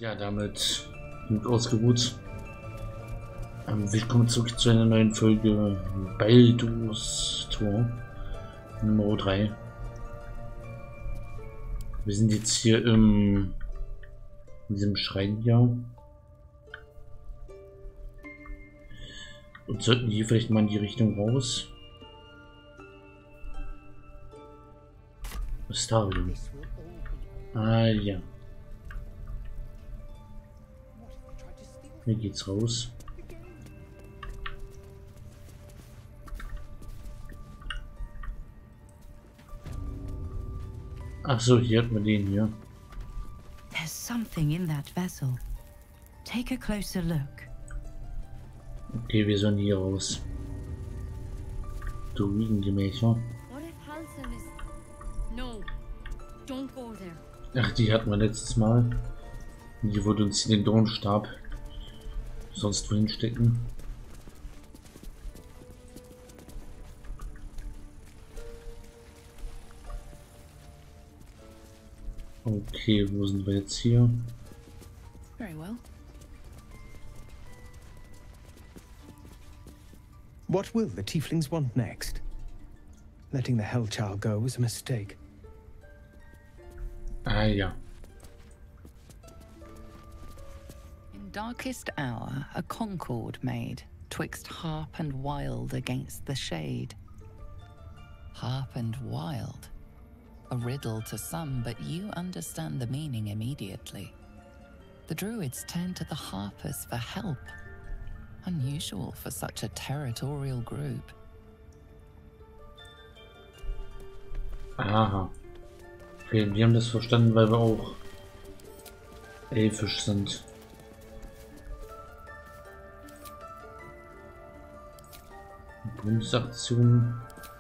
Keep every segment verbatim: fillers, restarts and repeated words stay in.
Ja, damit sind ausgeruht. Ähm, willkommen zurück zu einer neuen Folge Baldur's Tor Nummer drei. Wir sind jetzt hier im, in diesem Schrein hier. Und sollten hier vielleicht mal in die Richtung raus. Was ist da denn? Ah ja. Hier geht's raus. Ach so, hier hat man den hier. There's something in that vessel. Take a closer look. Okay, wir sollen hier raus. Druidengemächer. What if Halsin is... No, don't go there. Ach, die hatten wir letztes Mal. Die wurde uns den Dornstab sonst wohin stecken. Okay, wo sind wir jetzt hier? Very well. What will the tieflings want next? Letting the Hellchild go was a mistake. Ah ja. In darkest hour, a concord made, twixt harp and wild against the shade. Harp and wild. A riddle to some, but you understand the meaning immediately. The druids turn to the harpers for help. Unusual for such a territorial group. Aha. Okay, wir haben das verstanden, weil wir auch elfisch sind. Bonusaktion.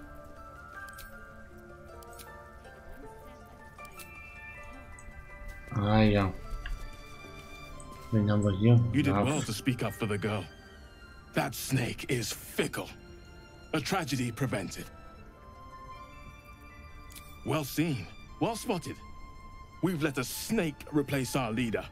Ah ja. Wen haben wir hier? You did Ja. well to speak up for the girl. That snake is fickle. A tragedy prevented. Well seen. Well spotted. We've let a snake replace our leader.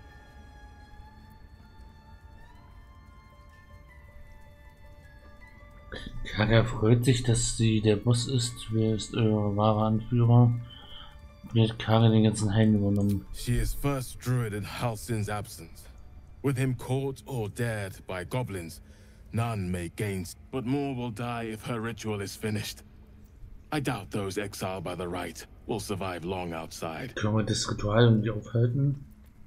Kaga freut sich, dass sie der Boss ist. Wer ist euer wahrer Anführer? Wie hat Kaga den ganzen Heim übernommen? She is first druid in Halsin's absence. With him caught or dared by goblins, none may gain, but more will die if her ritual is finished. I doubt those exiled by the rite will survive long outside. Können wir das Ritual irgendwie aufhalten?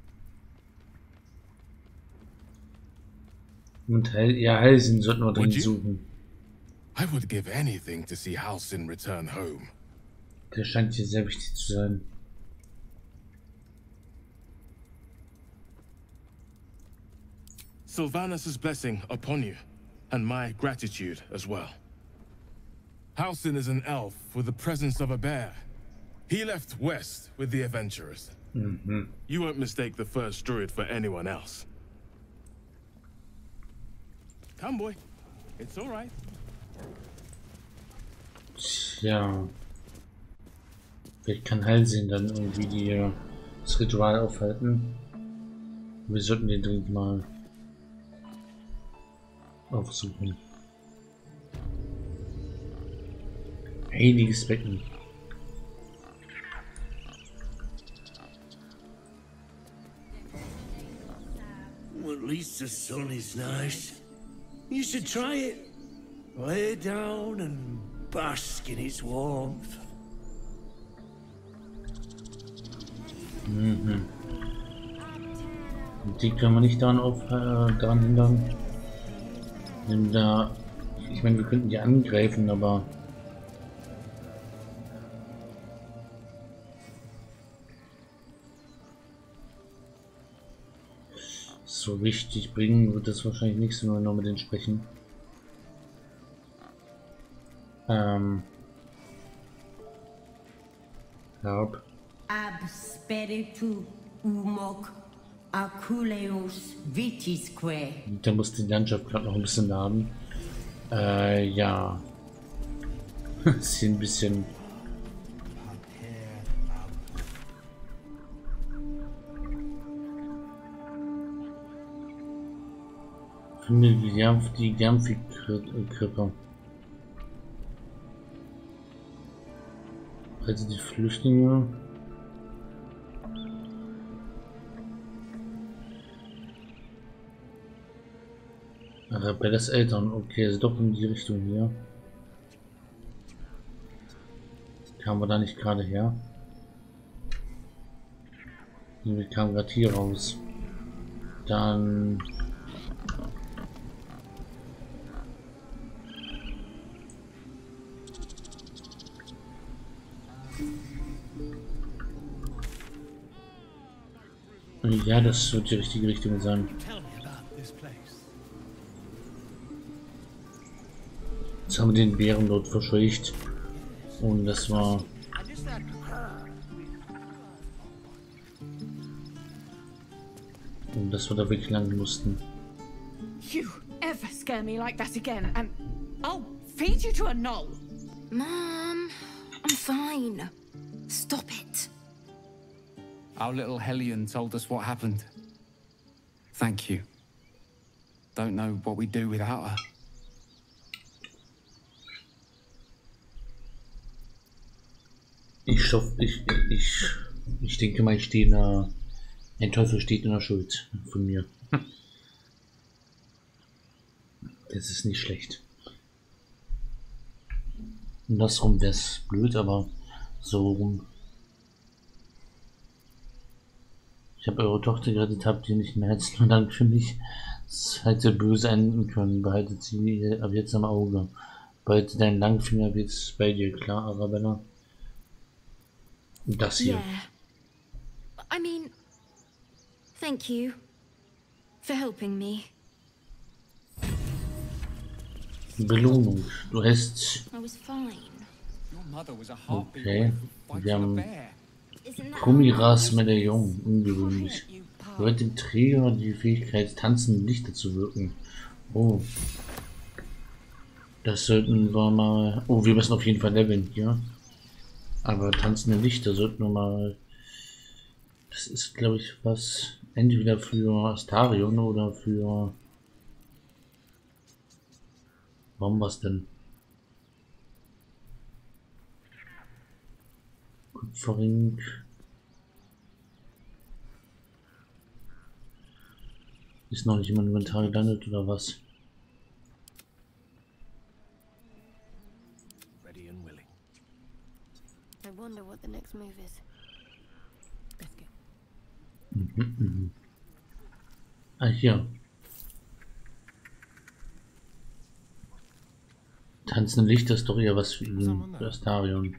Und Heil, ja, Halsin sollten wir drin Would you? suchen. I would give anything to see Halsin return home. Der scheint hier sehr wichtig zu sein. Sylvanus' blessing upon you, and my gratitude as well. Halsin is an elf with the presence of a bear. He left west with the adventurers. Mhm. You won't mistake the first druid for anyone else. Come, boy. It's all right. Tja. Vielleicht kann Halsin dann irgendwie die, das Ritual aufhalten. Wir sollten den dringend mal aufsuchen. Heiliges Becken. Well, at least the sun is nice. You should try it. Lay down and bask in its warmth. Mhm. Und die können wir nicht daran, auf, äh, daran hindern. Denn da, ich meine, wir könnten die angreifen, aber so richtig bringen wird das wahrscheinlich nicht, so nur noch mit denen sprechen. Ähm. Herb. Ab spiritu umok aculeus vitisque. Da muss die Landschaft gerade noch ein bisschen laden. Äh, ja. Ist hier ein bisschen Finde die Germpf, die Germpfi-Krippe. Also die Flüchtlinge. Arabellas Eltern, okay, also doch in die Richtung hier. Kamen wir da nicht gerade her? Wir kamen gerade hier raus. Dann... Ja, das wird die richtige Richtung sein. Jetzt haben wir den Bären dort verscheucht. Und das war... Und dass wir da wirklich lang mussten. You ever scare me like that again and I'll feed you to a knoll. Mom, I'm fine. Stop it. Our little Hellion told us what happened. Thank you. Don't know what we'd do without her. Ich schaff, ich, ich, ich denke mal, ich stehe in der, ein Teufel steht in der Schuld von mir. Das ist nicht schlecht. Andersrum wäre es blöd, aber so rum. Ich habe eure Tochter gerettet, habt ihr nicht mehr herzlichen Dank für mich. Es hätte böse enden können. Behaltet sie ab jetzt am Auge. Behalte deinen Langfinger jetzt bei dir, klar, Arabella? Das hier. Yeah. I mean, thank you for helping me. Belohnung. Du hast... I was fine. Okay. Wir haben Gummiras-Medaillon. Ungewöhnlich. Gehört dem Träger die Fähigkeit, tanzende Lichter zu wirken. Oh. Das sollten wir mal... Oh, wir müssen auf jeden Fall leveln hier. Aber tanzende Lichter sollten wir mal... Das ist, glaube ich, was... Entweder für Astarion oder für... Warum was denn? Kupferring. Ist noch nicht im Inventar gelandet oder was? Ready and willing. I wonder what the next move is. Let's go. Mhm, mhm. Ah, hier. Tanzende Lichter ist doch eher was für ihn, für Astarion.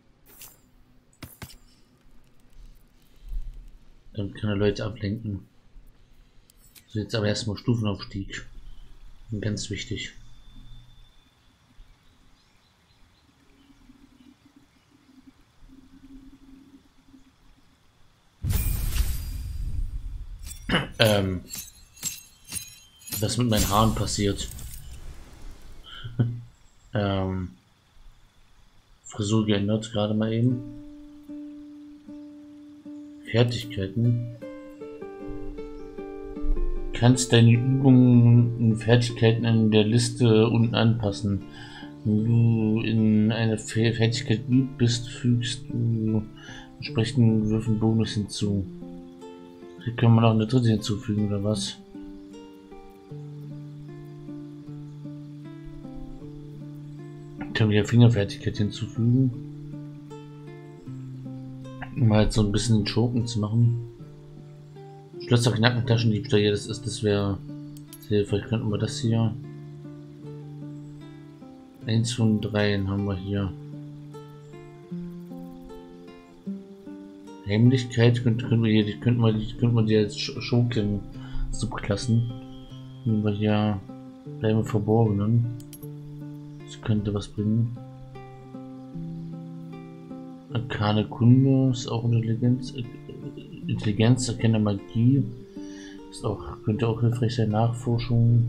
Dann kann er Leute ablenken. So, jetzt aber erstmal Stufenaufstieg. Ganz wichtig. ähm, was mit meinen Haaren passiert. ähm, Frisur geändert, gerade mal eben. Fertigkeiten. Kannst deine Übungen und Fertigkeiten in der Liste unten anpassen. Wenn du in eine Fertigkeit gut bist, fügst du entsprechenden Würfen Bonus hinzu. Hier können wir noch eine dritte hinzufügen, oder was? Können wir Fingerfertigkeit hinzufügen, um halt so ein bisschen den Schurken zu machen. Schlösser, Knacken, Taschendiebstahl, ja, das ist, das wäre hilfreich. Könnten wir das hier. Eins von dreien haben wir hier. Heimlichkeit könnten können wir hier, die könnten wir, die könnten wir die als Schurken subklassen. Nehmen wir hier bleiben wir Verborgenen. Das könnte was bringen. Arkane Kunde ist auch Intelligenz. Intelligenz, erkenne Magie. Ist auch, könnte auch hilfreich sein. Nachforschung.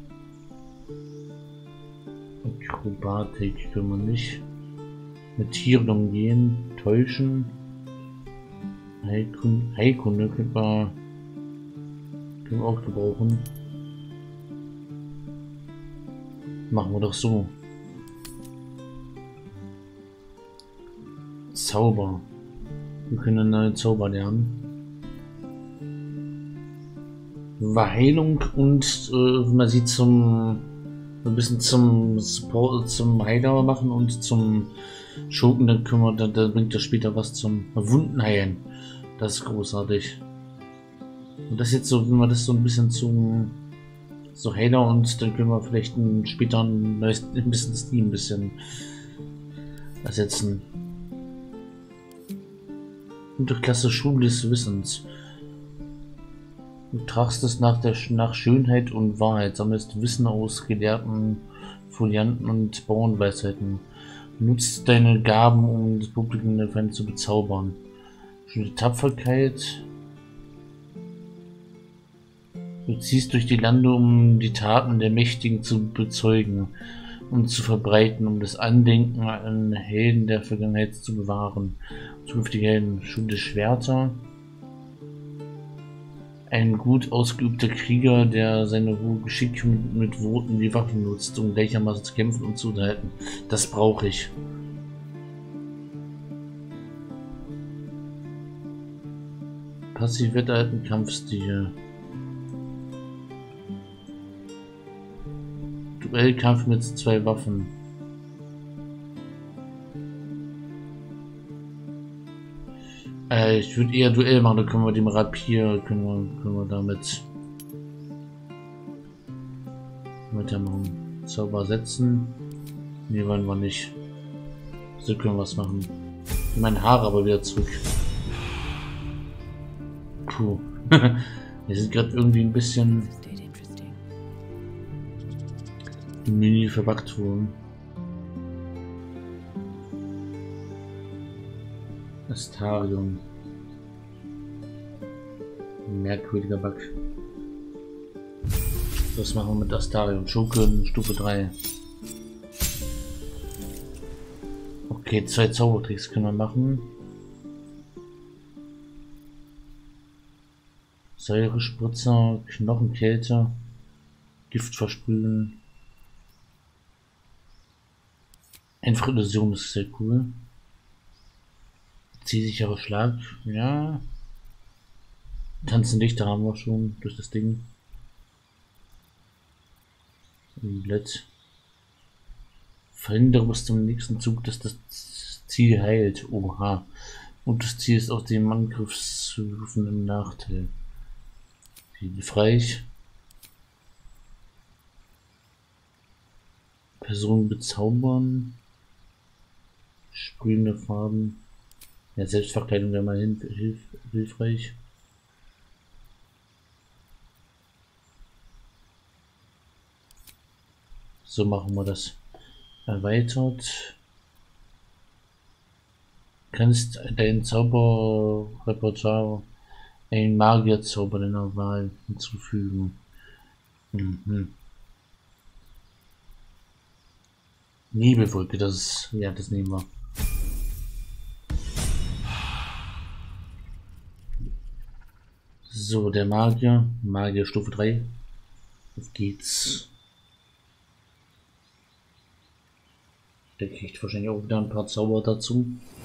Akrobatik können wir nicht. Mit Tieren umgehen. Täuschen. Heilkunde, Heilkunde können wir, können wir auch gebrauchen. Machen wir doch so. Zauber. Wir können einen neuen Zauber lernen. Heilung und äh, man sieht zum ein bisschen zum Support, zum Heiler machen und zum Schurken, dann können wir, dann, dann bringt er später was zum Wunden heilen. Das ist großartig. Und das jetzt so, wenn wir das so ein bisschen zum so Heiler und dann können wir vielleicht ein, später ein, neues, ein bisschen das Team ein bisschen ersetzen. Unterklasse Schule des Wissens. Du tragst es nach, der, nach Schönheit und Wahrheit, sammelst Wissen aus Gelehrten, Folianten und Bauernweisheiten. Nutzt deine Gaben, um das Publikum der Feinde zu bezaubern. Schöne Tapferkeit. Du ziehst durch die Lande, um die Taten der Mächtigen zu bezeugen und zu verbreiten, um das Andenken an Helden der Vergangenheit zu bewahren. Zukünftige Helden. Schule Schwerter. Ein gut ausgeübter Krieger, der seine hohe Geschick mit, mit Worten wie Waffen nutzt, um gleichermaßen zu kämpfen und zu unterhalten. Das brauche ich. Passiv wetterhalten Kampfstil. Duellkampf mit zwei Waffen. Äh, ich würde eher Duell machen, da können wir dem Rapier, können wir, können wir damit weitermachen. Zauber setzen. Ne, wollen wir nicht. So können wir was machen. Mein Haar aber wieder zurück. Puh. Wir sind gerade irgendwie ein bisschen im Menü verbuggt worden. Astarium. Merkwürdiger Bug. Was machen wir mit Astarium? Schurken, Stufe drei. Okay, zwei Zaubertricks können wir machen. Säurespritzer, Knochenkälte, Gift versprühen. Einfache Illusion ist sehr cool. Zielsicherer Schlag, ja. Tanzen Lichter haben wir schon durch das Ding. Blatt. Verhindere bis zum nächsten Zug, dass das Ziel heilt. Oha. Und das Ziel ist aus dem Angriffszurufen im Nachteil. Hilfreich. Personen bezaubern. Sprühende Farben. Ja, Selbstverkleidung wäre mal hilf hilf hilfreich. So machen wir das. Erweitert. Kannst dein Zauberrepertoire einen Magierzauber deiner Wahl hinzufügen. Mhm. Nebelwolke, das ist, ja, das nehmen wir. So, der Magier, Magier Stufe drei. Auf geht's. Der kriegt wahrscheinlich auch wieder ein paar Zauber dazu.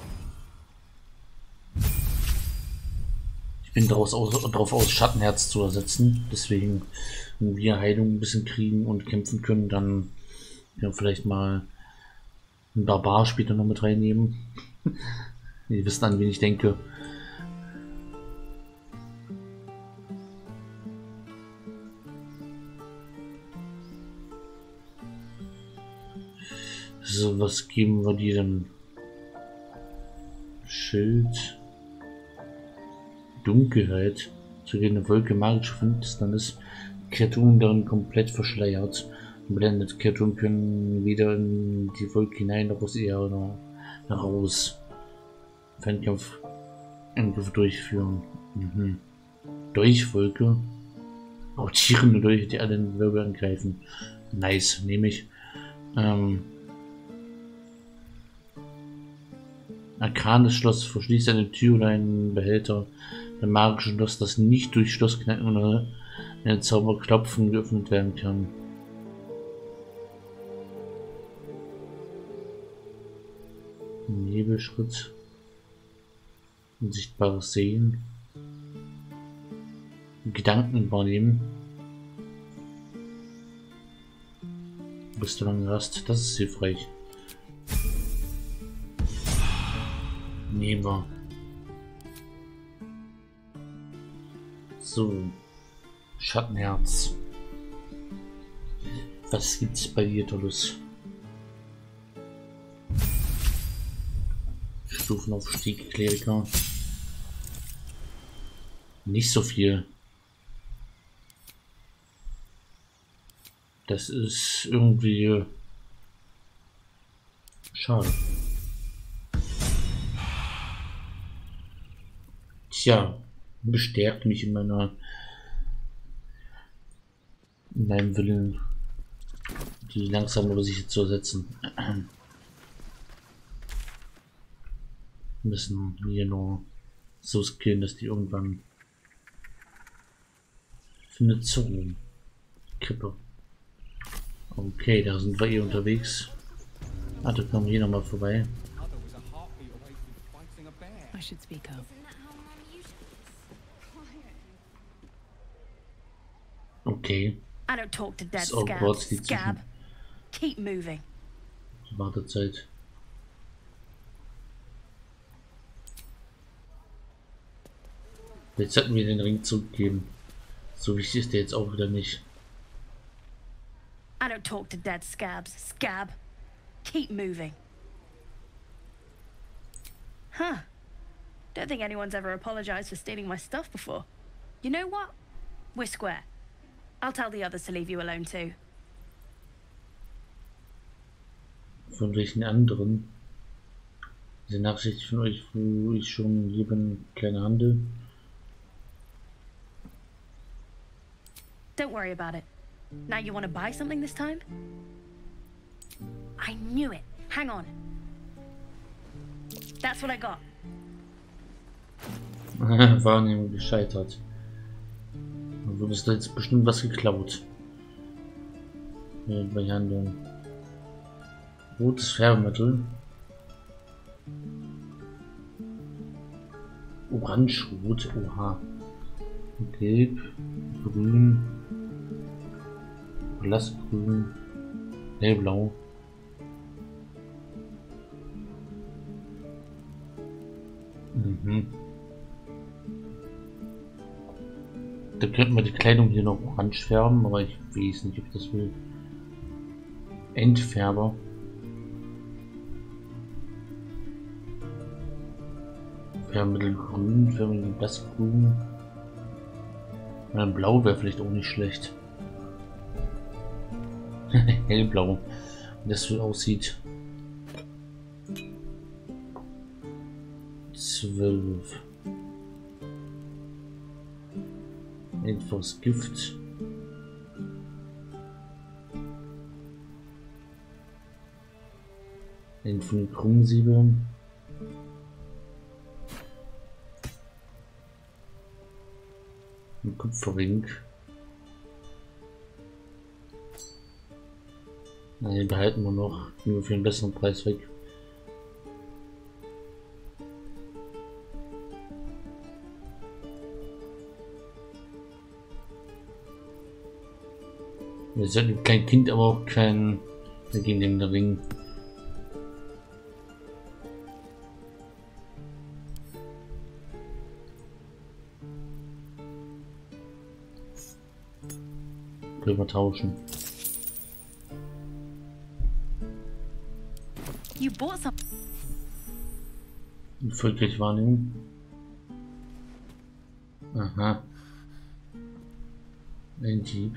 Ich bin daraus aus, darauf aus, Schattenherz zu ersetzen. Deswegen, wenn wir Heilung ein bisschen kriegen und kämpfen können, dann ja, vielleicht mal einen Barbar später noch mit reinnehmen. Ihr wisst, an wen ich denke. So, was geben wir dir denn? Schild. Dunkelheit. Zu eine Wolke magisch findest, dann ist Kreaturen darin komplett verschleiert. Blendet. Kreaturen können weder in die Wolke hinein noch aus ihr oder heraus. Fernkampf Angriff durchführen. Mhm. Durchwolke. Auch Tiere durch, die alle den Wirbel angreifen. Nice, nehme ich. Ähm. Arkanes Schloss verschließt eine Tür oder einen Behälter. Ein magisches Schloss, das nicht durch Schlossknacken oder einen Zauberklopfen geöffnet werden kann. Nebelschritt. Unsichtbares Sehen. Gedanken wahrnehmen. Bis du lange hast, das ist hilfreich. Nehmen wir. So. Schattenherz. Was gibt's bei dir Tolles? Stufenaufstieg, Kleriker. Nicht so viel. Das ist irgendwie schade. Tja, bestärkt mich in meiner in meinem Willen, die langsam über sich zu ersetzen. Wir müssen hier nur so skillen, dass die irgendwann findet zu ruhen. Krippe. Okay, da sind wir eh unterwegs. Ah, da kommen wir hier nochmal vorbei. I should speak up. Okay. I don't talk to dead Ist auch scabs. kurz die Scab. Keep moving. Wartezeit. Jetzt sollten wir den Ring zurückgeben. So wichtig ist der jetzt auch wieder nicht. I don't talk to dead scabs. Scab. Keep moving. Huh. Don't think anyone's ever apologized for stealing my stuff before. You know what? We're square. I'll tell the others to leave you alone too. Von welchen anderen? Diese Nachricht von euch, wo ich schon hier bin, kleiner Handel. Don't worry about it. Now you want to buy something this time? I knew it. Hang on. That's what I got. Wahrnehmung gescheitert. Du bist jetzt bestimmt was geklaut. Bei Handeln. Rotes Färbemittel. Orange-Rot. Oha. Gelb. Grün. Blassgrün. Hellblau. Mhm. Da könnten wir die Kleidung hier noch orange färben, aber ich weiß nicht, ob ich das will. Endfärber. Färbemittel grün, Färbemittel blassgrün. Und dann blau wäre vielleicht auch nicht schlecht. Hellblau, wie das so aussieht. Zwölf. Etwas Gift. Ein von Krummsäbel. Ein Kupferring. Na, den behalten wir noch, nur für einen besseren Preis weg. Wir sollten kein Kind, aber auch kein gegen den Ring. Können wir tauschen. You bought some. Erfolgreich Wahrnehmung. Aha. Ein Dieb.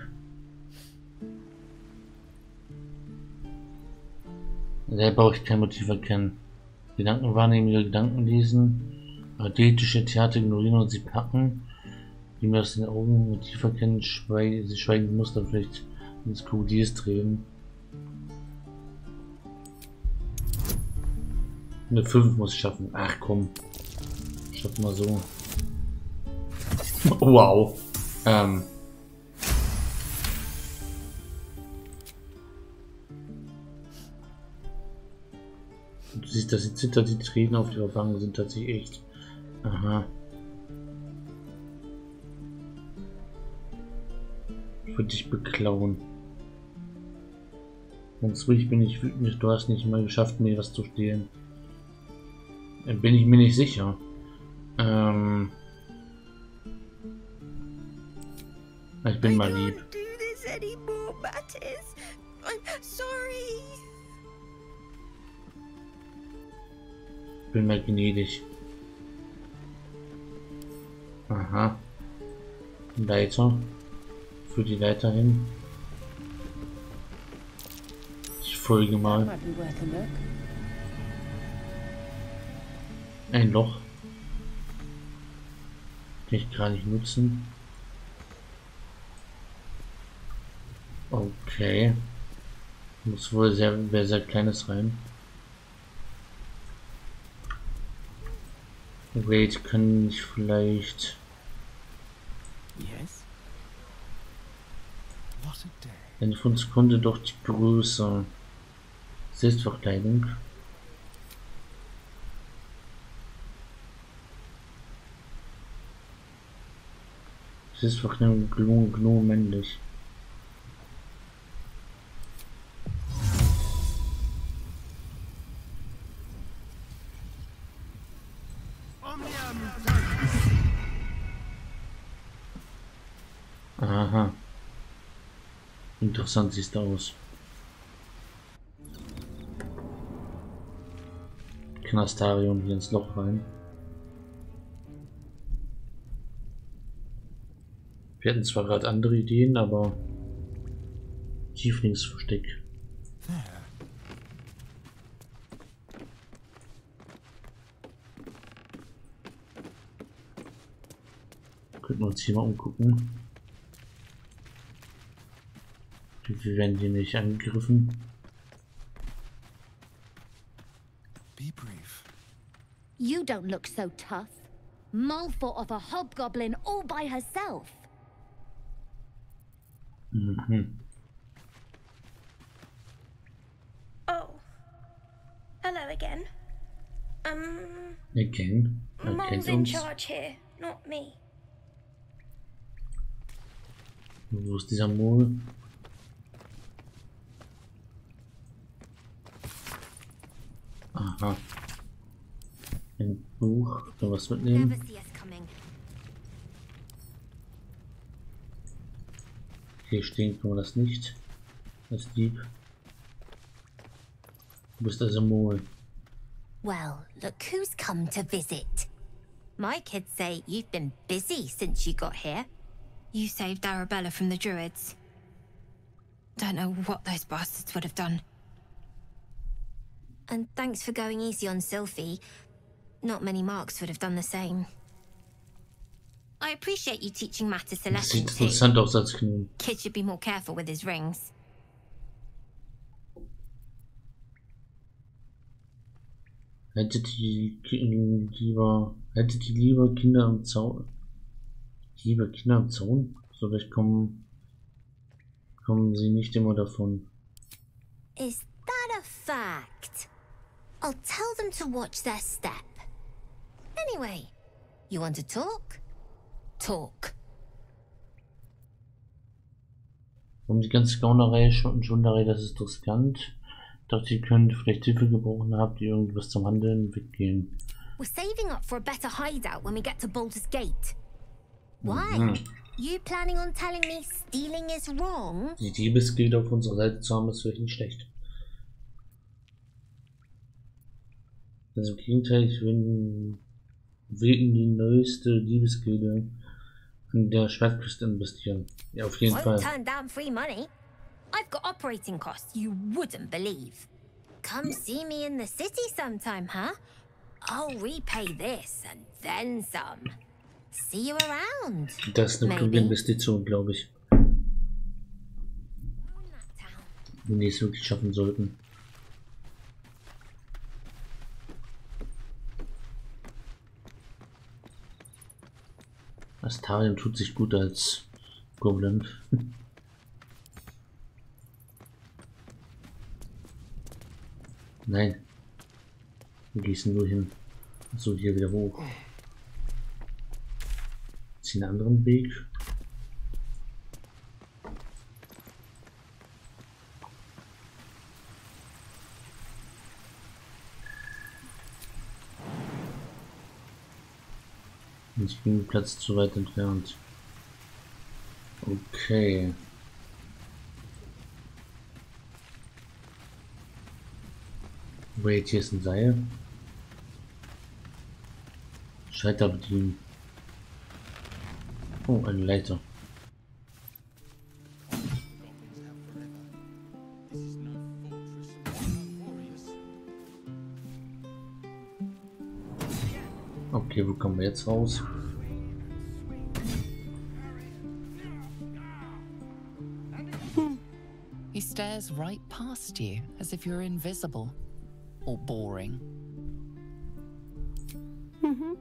Da brauche ich kein Motiv erkennen. Gedanken wahrnehmen, ihre Gedanken lesen. Athletische Theater ignorieren und sie packen. Die mir aus den Augen Motiv erkennen, schweig, sie schweigen Muster vielleicht ins Krokodils drehen. Eine fünf muss ich schaffen. Ach komm. Schaffen wir so. Wow. Ähm. Du Siehst, dass sie zittert, die Tränen auf ihrer Wange sind tatsächlich echt. Aha. Ich würde dich beklauen. Ganz ruhig bin ich wütend, du hast nicht mal geschafft, mir was zu stehlen. Bin ich mir nicht sicher. Ähm. Ich bin mal lieb. Ich bin mal gnädig. Aha. Leiter. Für die Leiter hin. Ich folge mal. Ein Loch. Kann ich gar nicht nutzen. Okay. Muss wohl sehr, sehr, sehr kleines rein. Wait, kann ich vielleicht... Yes. What a day. Eine von Sekunde doch die Größe. Selbstverkleidung. Selbstverkleidung Gnu, Gnu männlich. Aha. Interessant sieht es aus. Knastarium hier ins Loch rein. Wir hatten zwar gerade andere Ideen, aber Tieflingsversteck. Könnten wir uns hier mal umgucken. Wir werden hier nicht angegriffen. Be brief. You don't look so tough. Mull fought off a hobgoblin all by herself. Mhm. Oh. Hello again. Um. Again? Mull's in charge here, not me. Wo ist dieser Mol? Aha. Ein Buch. Kann was mitnehmen? Hier stehen kann man das nicht. Als Dieb. Du bist also Mol. Well, look who's come to visit. My kids say you've been busy since you got here. You saved Arabella from the Druids. Don't know what those bastards would have done. And thanks for going easy on Sylphie. Not many Marks would have done the same. I appreciate you teaching Mattis a lesson Sieht interessant aus als Knie. Kid should be more careful with his rings. Hättet die lieber, hättet die lieber Kinder am Zaun, lieber Kinder am Zaun, so vielleicht kommen, kommen sie nicht immer davon. Is that a fact? I'll tell them to watch their step. Anyway, you want to talk? Talk. Um die ganze Gaunerei, Schunderei, das ist riskant. Ich dachte, ihr könnt vielleicht Hilfe gebrauchen, habt ihr irgendwas zum Handeln weggehen. We're saving up for a better hideout when we get to Baldur's Gate. Why? Mhm. You planning on telling me stealing is wrong? Die Diebesgilde auf unserer Seite zu haben, ist vielleicht nicht schlecht. Also im Gegenteil, ich will, will in die neueste Diebesgilde an der Schwertküste investieren. Ja, auf jeden Fall. Turn down free money. I've got operating costs you wouldn't believe. Come see me in the city sometime, huh? I'll repay this and then some. See you around. Das ist eine kluge Investition, glaube ich. Wenn die es wirklich schaffen sollten. Astarion tut sich gut als Goblin. Nein. Wo gehst du nur hin? So, hier wieder hoch. Ist hier einen anderen Weg? Ich bin Platz zu weit entfernt. Okay. Wait, hier ist ein Seil. Schalter bedienen. Oh, eine Leiter. Okay, wo kommen wir jetzt raus? He stares right past you as if you're invisible or boring. Mhm.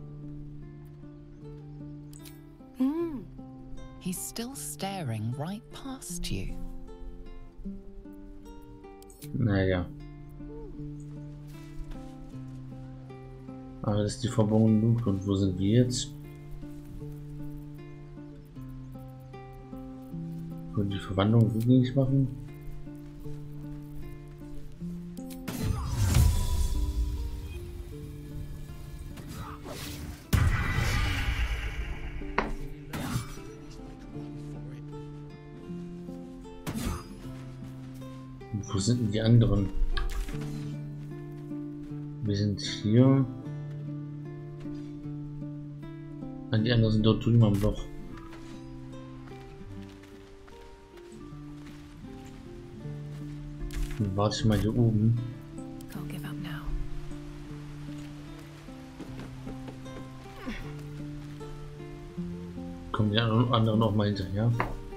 Mm. He's still staring right past you. Naja. Aber das ist die verbogene Luke. Und wo sind wir jetzt? Können die Verwandlung rückgängig machen? Und wo sind denn die anderen? Wir sind hier. Und die anderen sind dort drüben am Loch. Dann warte ich mal hier oben. Kommen die anderen auch mal hinterher?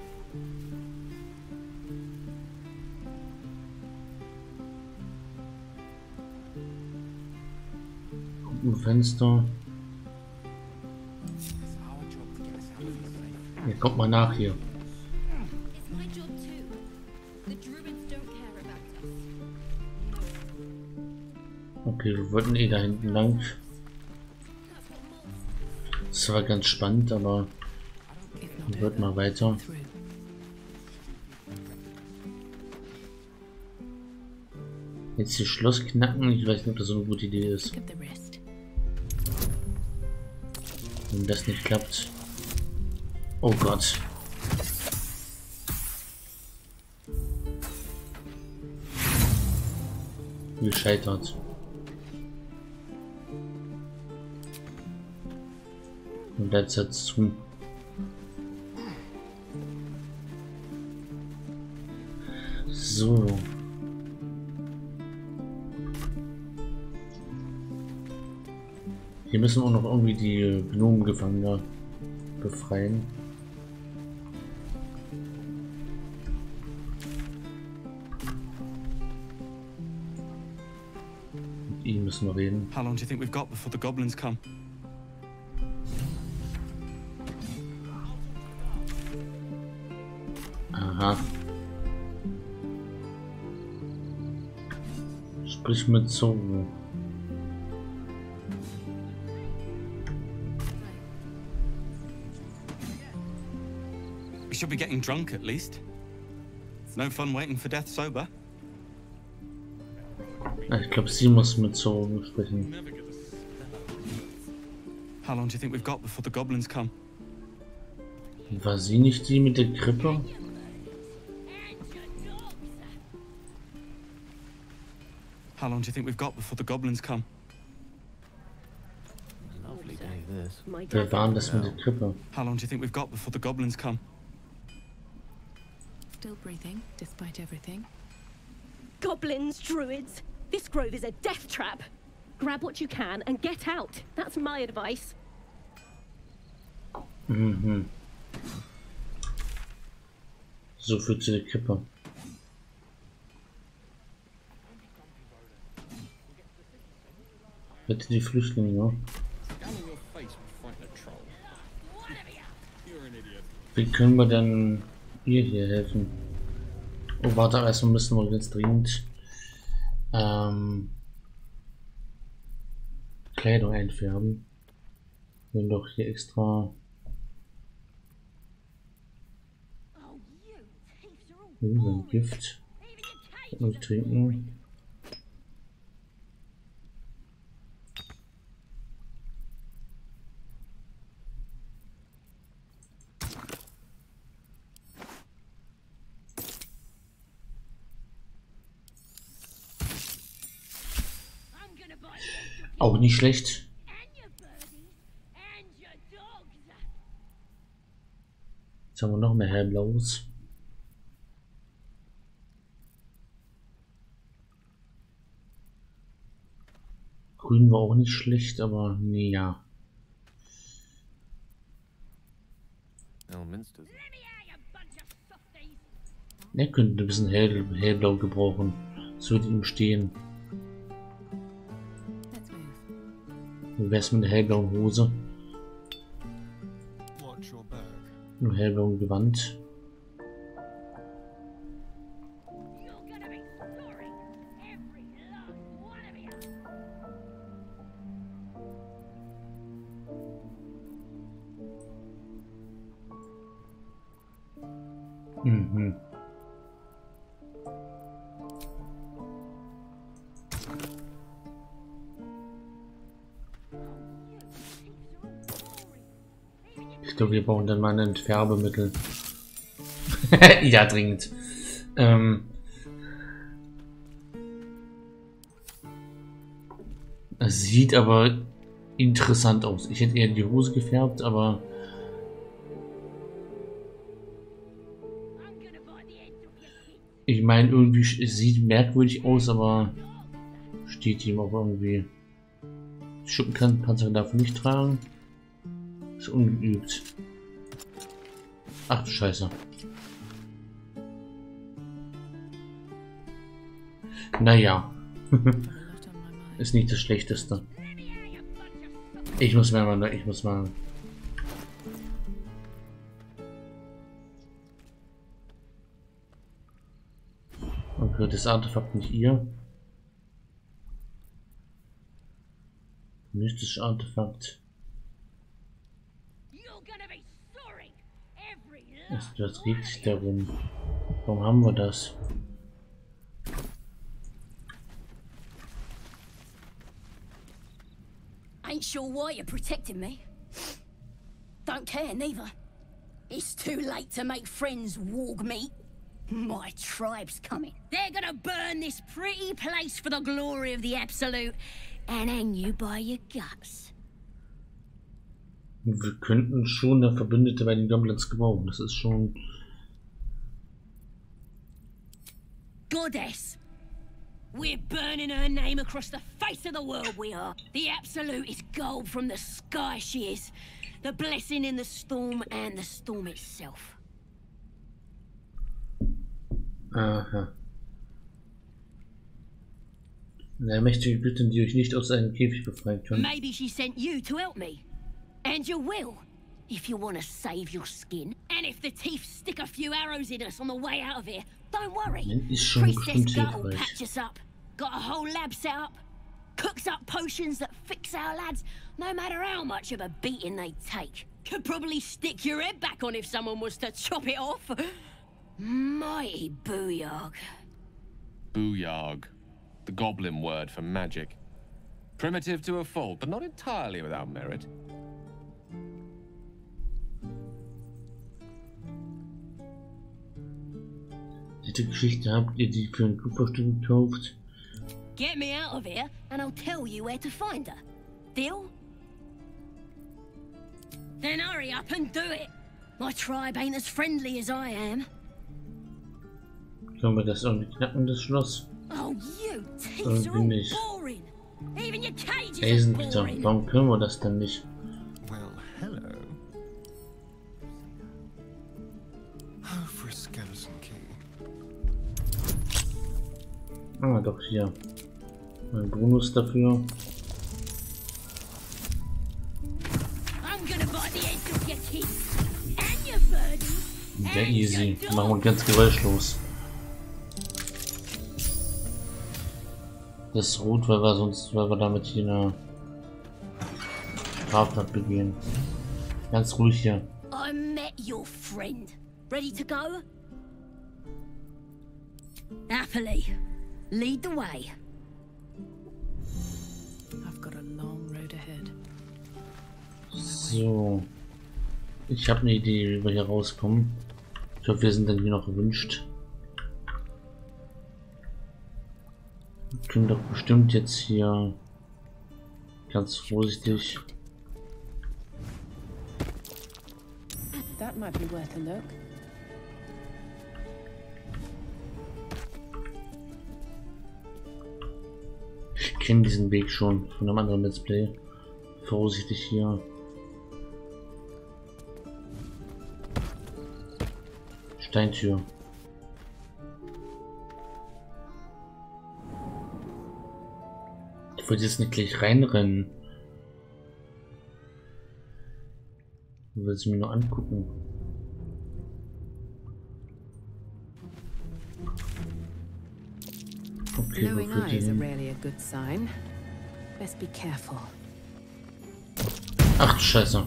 Gucken Fenster. Hier kommt mal nach hier. Okay, wir wollten eh da hinten lang. Das war ganz spannend, aber wird mal weiter. Jetzt das Schloss knacken, ich weiß nicht, ob das so eine gute Idee ist. Wenn das nicht klappt. Oh Gott. Gescheitert. Und jetzt setzt zu. So. Hier müssen wir auch noch irgendwie die Gnome-Gefangene befreien. Mit ihm müssen wir reden. How long do you think we've got before the goblins come? Aha. Sprich mit Zoro. We should be getting drunk at least. No fun waiting for death sober. Ich glaube, sie muss mit Zoro sprechen. How long do you think we've got before the goblins come? War sie nicht die mit der Krippe? How long do you think we've got before the goblins come? Wer war denn das mit der Krippe? How long do you think we've got before the goblins come? Still breathing, despite everything. Goblins, druids. This grove is a death trap. Grab what you can and get out. That's my advice. Mhm. So viel zu der Krippe. Bitte die Flüchtlinge, ne? Wie können wir denn ihr hier helfen? Oh, warte, erstmal müssen wir jetzt dringend ähm, Kleidung einfärben. Wir haben doch hier extra ein Gift. Und trinken. Auch nicht schlecht. Jetzt haben wir noch mehr hellblaues. Grün war auch nicht schlecht, aber nee, ja. Er könnte ein bisschen hell, hellblau gebrauchen. Das würde ihm stehen. Wie wär's mit einer hellblauen Hose? Ein hellblauen Gewand. Mhm. Ich glaube, wir brauchen dann mal ein Färbemittel. Ja, dringend. Ähm. Es sieht aber interessant aus. Ich hätte eher die Hose gefärbt, aber ich meine, irgendwie, es sieht merkwürdig aus, aber steht ihm auch irgendwie. Schuppenpanzer darf nicht tragen. Ist ungeübt. Ach du Scheiße. Naja. Ist nicht das Schlechteste. Ich muss mal, ich muss mal. Okay, das Artefakt nicht ihr. Mystisches Artefakt. Das geht sich darum. Warum haben wir das? Ain't sure why you're protecting me. Don't care neither. It's too late to make friends, warg meat. My tribe's coming. They're gonna burn this pretty place for the glory of the Absolute and hang you by your guts. Wir könnten schon der Verbündete bei den Goblins gebrauchen. Das ist schon. Goddess! We're burning her name across the face of the world, we are. The Absolute is gold from the sky, she is. The blessing in the storm and the storm itself. Aha. Der mächtige Göttin, die euch nicht aus einem Käfig befreien können. Maybe she sent you to help me. And you will, if you want to save your skin. And if the Teeth stick a few arrows in us on the way out of here, don't worry. Priestess Gut will patch us up. Got a whole lab set up. Cooks up potions that fix our lads, no matter how much of a beating they take. Could probably stick your head back on if someone was to chop it off. Mighty Booyarg. Booyarg. The goblin word for magic. Primitive to a fault, but not entirely without merit. Diese Geschichte habt ihr die für ein Kupferstück gekauft? Get me out of here and I'll tell you where to find her. Deal? Then hurry up and do it. My tribe ain't as friendly as I am. Können wir das irgendwie knacken, das Schloss? Oh, you teeth are all boring. Even your cages are Eisengitter. boring. Warum können wir das denn nicht? Well, hello. Oh, for a skeleton key. Ah, doch hier. Ein Bonus dafür. Ja, easy. Machen wir ganz geräuschlos. Das Rot, weil wir sonst, weil wir damit hier eine Straftat begehen. Ganz ruhig hier. I met your friend. Ready to go? Happily. Lead the way. I've got a long road ahead. So. Ich habe eine Idee, wie wir hier rauskommen. Ich hoffe, wir sind dann hier noch erwünscht. Wir können doch bestimmt jetzt hier ganz vorsichtig. That might be worth a look. Ich kenne diesen Weg schon von einem anderen Let's Play. Vorsichtig hier. Steintür. Ich wollte jetzt nicht gleich reinrennen. Ich will sie mir nur angucken. Okay, Glowing eyes are rarely a good sign. Best be careful. Ach du Scheiße.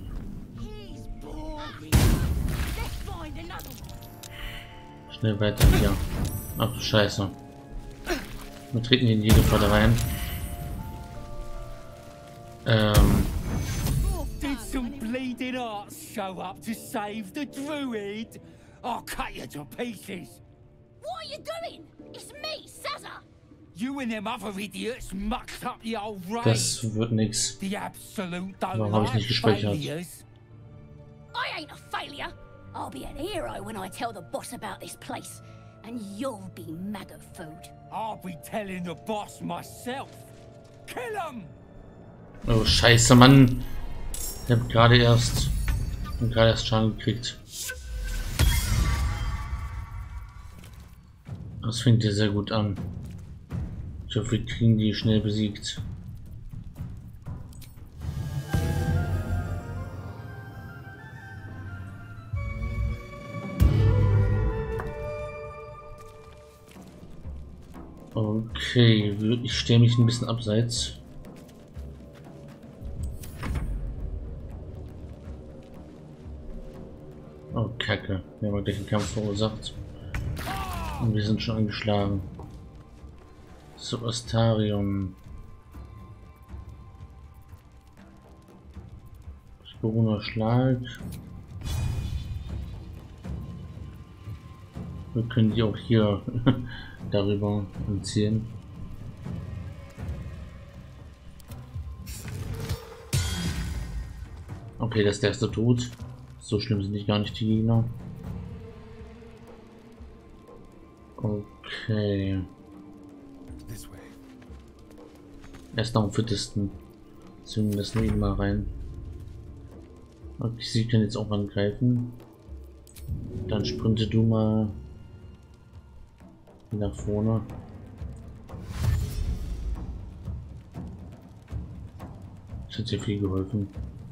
Schnell weiter hier. Ach du Scheiße. Wir treten in jede Falle rein. Ähm. Did some bleeding arts show up to save the druid? I'll cut you to pieces. What are you doing? It's me, Sazza. You and them other idiots mucked up the old raid. Das wird nix. The absolute Warum habe ich nicht gespeichert? I ain't a failure. I'll be an hero when I tell the boss about this place, and you'll be maggot food. I'll be telling the boss myself. Kill him! Oh Scheiße, Mann! Ich habe gerade erst, gerade erst Schaden gekriegt. Das fängt ja sehr gut an. Ich hoffe, wir kriegen die schnell besiegt. Okay, ich stehe mich ein bisschen abseits. Oh Kacke, wir haben gleich einen Kampf verursacht. Und wir sind schon angeschlagen. So, Astarion. Sporuner Schlag. Wir können die auch hier darüber entziehen. Okay, das ist der erste Tod. So schlimm sind die gar nicht, die Gegner. Okay. Er ist noch am fittesten. Zünden das nur mal rein. Okay, sie können jetzt auch angreifen. Dann sprinte du mal nach vorne. Das hat sehr viel geholfen.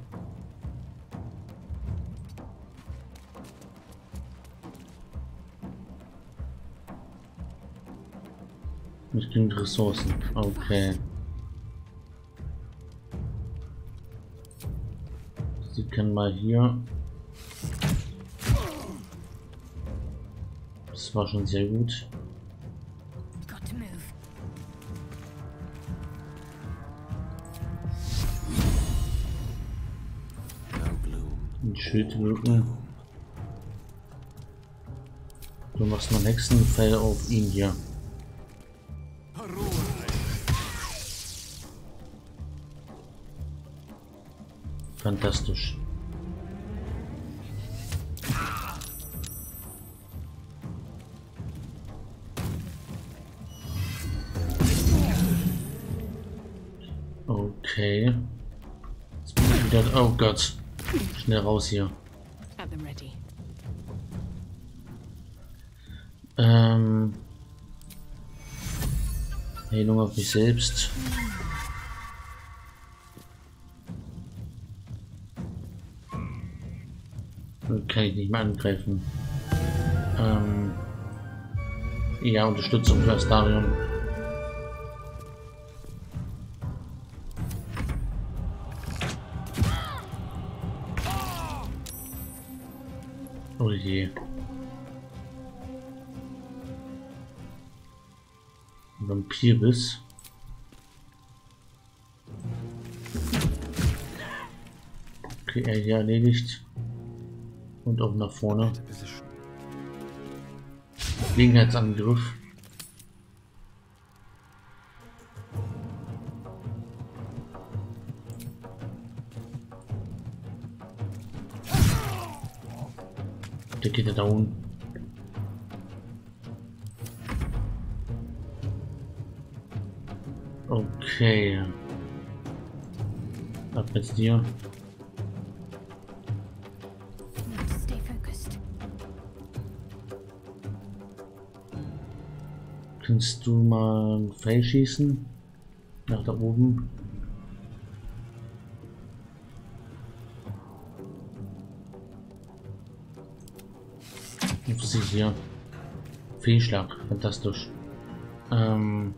Nicht genug Ressourcen. Okay. Sie können mal hier. Das war schon sehr gut. Ein Schild wirken. Du machst mal nächsten Pfeil auf ihn hier. Fantastisch. Okay. Jetzt bin ich wieder. Oh Gott. Schnell raus hier. Ähm. Heilung auf mich selbst. Kann ich nicht mehr angreifen. Ähm. Ja, Unterstützung für Astarion. Oh je. Vampirbiss. Okay, er hier erledigt. Und auch nach vorne. Gelegenheitsangriff. Der geht ja da unten. Okay. Ab mit dir. Kannst du mal ein Pfeil schießen? Nach da oben. Auf sie hier. Fehlschlag. Fantastisch. Ähm.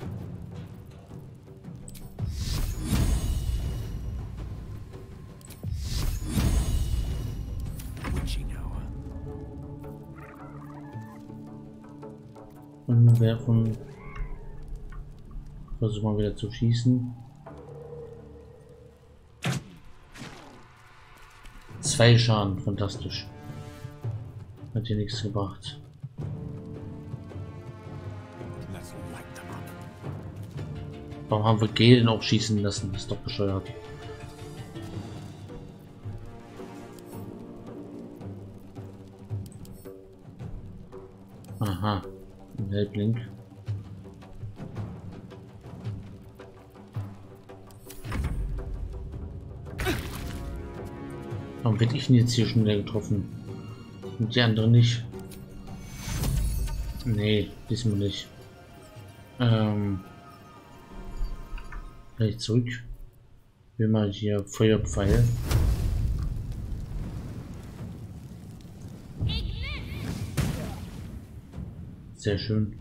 Werfen. Versuchen wir wieder zu schießen. Zwei Schaden, fantastisch. Hat hier nichts gebracht. Warum haben wir Galen auch schießen lassen? Das ist doch bescheuert. Aha. Helbling. Warum werde ich ihn jetzt hier schon wieder getroffen? Und die anderen nicht? Nee, diesmal nicht. Ähm. Gleich zurück. Wir mal hier Feuerpfeil. Sehr schön.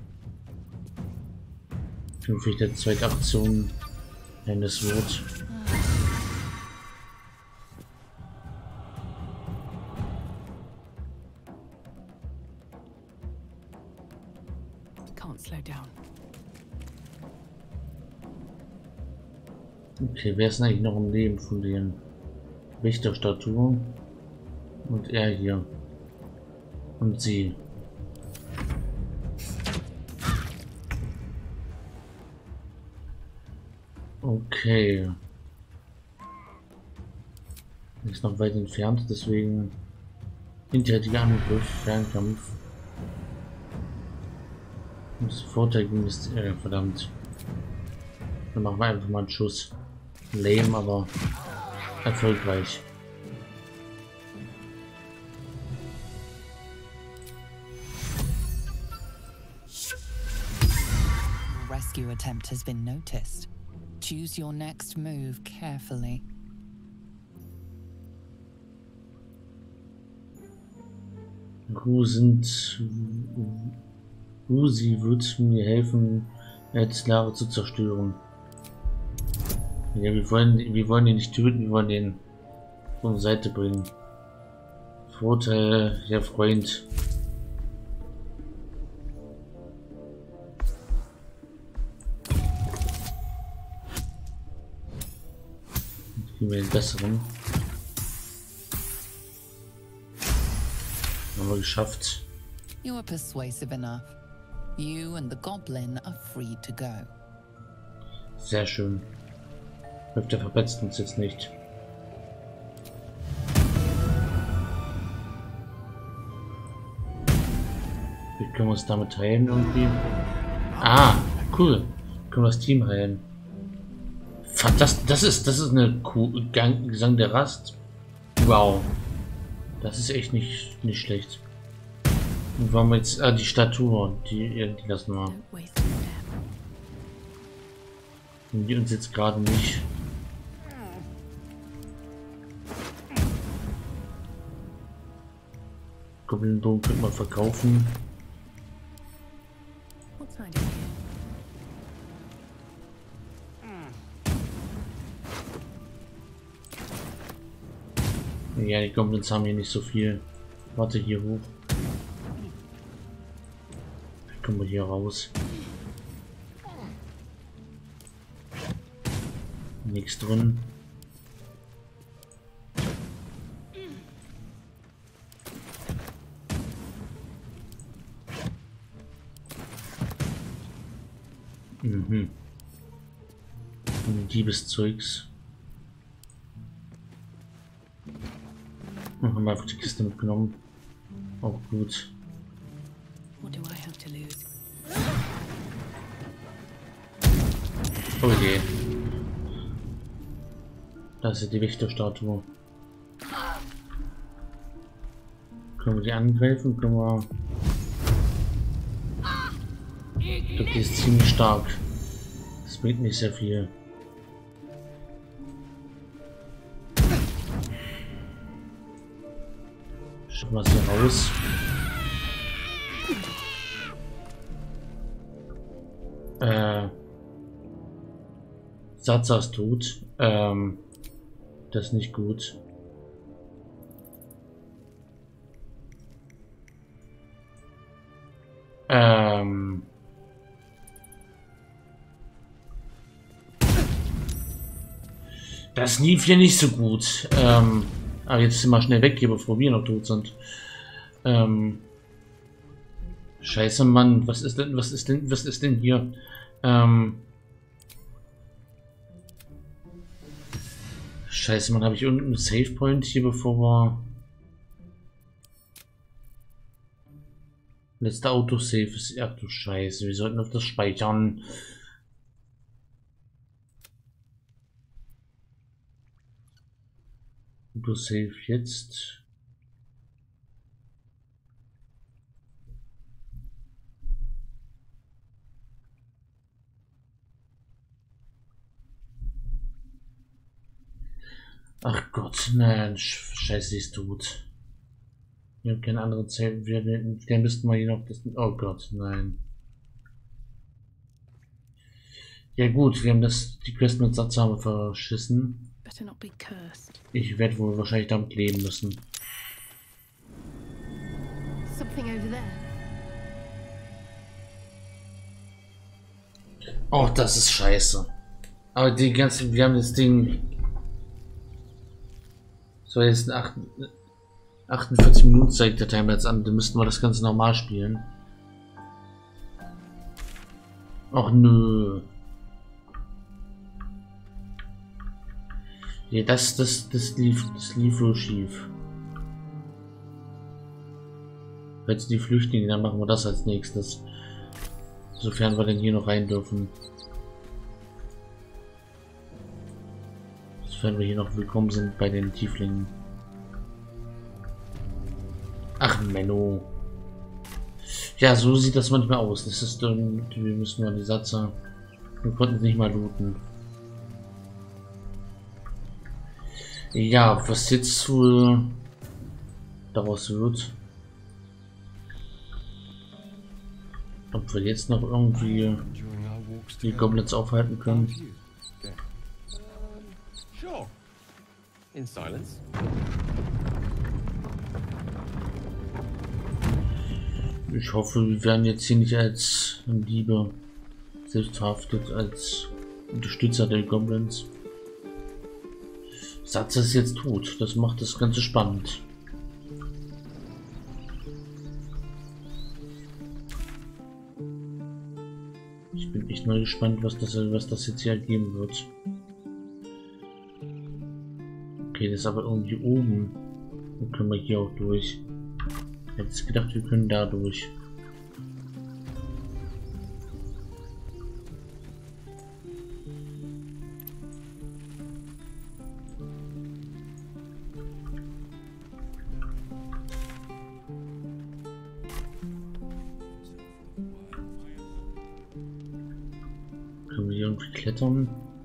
Und vielleicht der zweite Aktion eines Wort. Okay, wer ist eigentlich noch im Leben von den Wächterstatuen? Und er hier. Und sie. Okay. Ist noch weit entfernt, deswegen hinterhältiger Angriff, Fernkampf. Das Vorteil ist, äh, verdammt. Dann machen wir einfach mal einen Schuss. Lame, aber erfolgreich. Rescue attempt has been noticed. Choose your next move carefully. Rusend. Rusi wird mir helfen, Erzlare zu zerstören. Ja, wir wollen, wir wollen ihn nicht töten, wir wollen den von der Seite bringen. Vorteil, Herr Freund. Geben wir den besseren. Haben wir geschafft. You are persuasive enough. You and the goblin are free to go. Sehr schön. Der verletzt uns jetzt nicht. Wie können wir uns damit heilen irgendwie? Ah, cool. Können wir das Team heilen. Das, das ist das ist eine Gang, Gesang der Rast. Wow. Das ist echt nicht, nicht schlecht. Und warum jetzt. Ah, die Statue. Die, die lassen wir. Und die uns jetzt gerade nicht. Goblin-Dom könnte man verkaufen. Ja, die Goblins haben hier nicht so viel. Warte, hier hoch. Kommen wir hier raus. Nichts drin. Mhm. Diebeszeugs. Haben wir einfach die Kiste mitgenommen. Auch gut. What do I have to lose? Oh je. Das ist die Wächterstatue. Können wir die angreifen? Können wir... Ich glaube, die ist ziemlich stark. Das bringt nicht sehr viel. Schauen wir sie raus. Äh... Satsa ist tot. Ähm... Das ist nicht gut. Ähm... Das lief hier nicht so gut. Ähm, aber jetzt sind wir schnell weg hier, bevor wir noch tot sind. Ähm, Scheiße, Mann. Was ist denn, was ist denn, was ist denn hier? Ähm, Scheiße, Mann. Habe ich irgendeinen Save Point hier, bevor wir... Letzter Autosave ist... Ach du Scheiße. Wir sollten auf das speichern. Autosave jetzt. Ach Gott, nein, Scheiße, ist tot. Wir haben keinen anderen Save. Wir, wir müssten mal hier noch das. Oh Gott, nein. Ja gut, wir haben das die Quest mit Satsa verschissen. Ich werde wohl wahrscheinlich damit leben müssen. Oh, das ist scheiße. Aber die ganze, wir haben das Ding. So, jetzt achtundvierzig Minuten zeigt der Timer jetzt an. Dann müssten wir das Ganze normal spielen. Ach nö. Ja, das, das, das lief, das lief wohl schief. Jetzt die Flüchtlinge, dann machen wir das als nächstes. Sofern wir denn hier noch rein dürfen. Sofern wir hier noch willkommen sind bei den Tieflingen. Ach, Menno. Ja, so sieht das manchmal aus. Das ist dann, wir müssen mal die Satze. Wir konnten es nicht mal looten. Ja, was jetzt wohl daraus wird. Ob wir jetzt noch irgendwie die Goblins aufhalten können. In silence. Ich hoffe, wir werden jetzt hier nicht als Diebe selbst verhaftet, als Unterstützer der Goblins. Satz ist jetzt tot. Das macht das Ganze spannend. Ich bin echt mal gespannt, was das, was das jetzt hier ergeben wird. Okay, das ist aber irgendwie oben. Dann können wir hier auch durch. Ich hätte jetzt gedacht, wir können da durch. Können wir hier irgendwie klettern?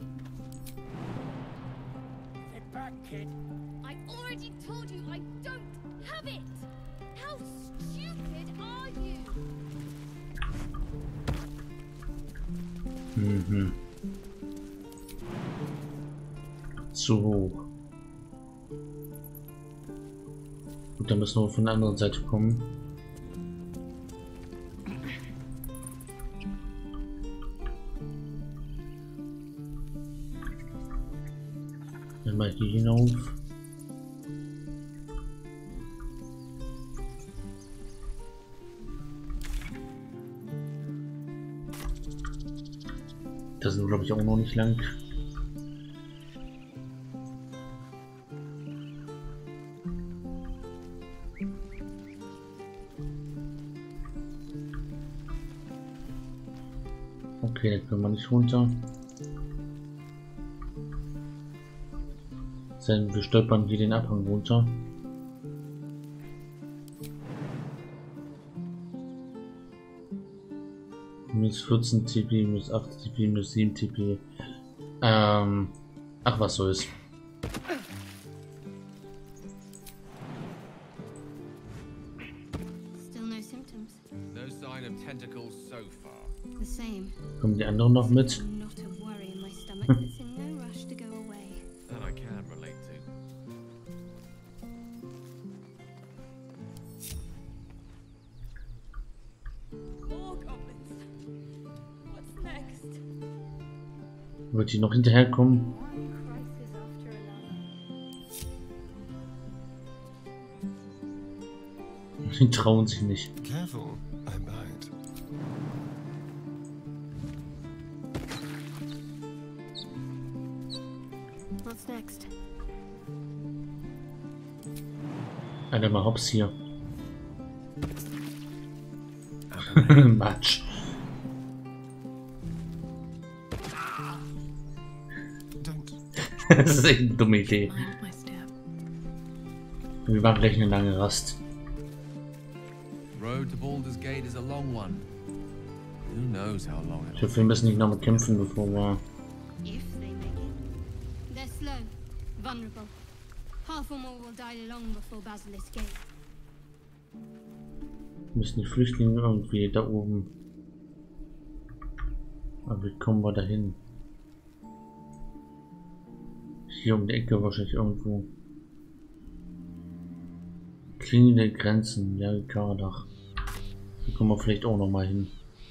Mhm. Zu hoch. Gut, dann müssen wir von der anderen Seite kommen. Mal hier hinauf. Das sind, glaube ich, auch noch nicht lang. Okay, da können wir nicht runter. Dann wir stolpern hier den Abhang runter. Minus vierzehn T P, minus acht T P, minus sieben T P. Ähm, ach, was soll's. Still no symptoms. No sign of tentacles so far. The same. Kommen die anderen noch mit? Not a worry in my stomach that's in no rush to go away. That I can relate to. More goblins. What's next? Wird die noch hinterherkommen? Die trauen sich nicht. Careful, I might. What's next? Alter, mal hops hier. Matsch. Das ist echt eine dumme Idee. Wir machen gleich eine lange Rast. Road to Baldur's Gate is a long one. Who knows how long it Ich hoffe, wir müssen nicht nochmal kämpfen, bevor wir... If they make it. They're slow, vulnerable. Half or more will die long before Basilisk Gate. Müssen die Flüchtlinge irgendwie da oben. Aber wie kommen wir dahin? Hier um die Ecke wahrscheinlich irgendwo. Klingende Grenzen, ja, Kardach. Da kommen wir vielleicht auch noch mal hin.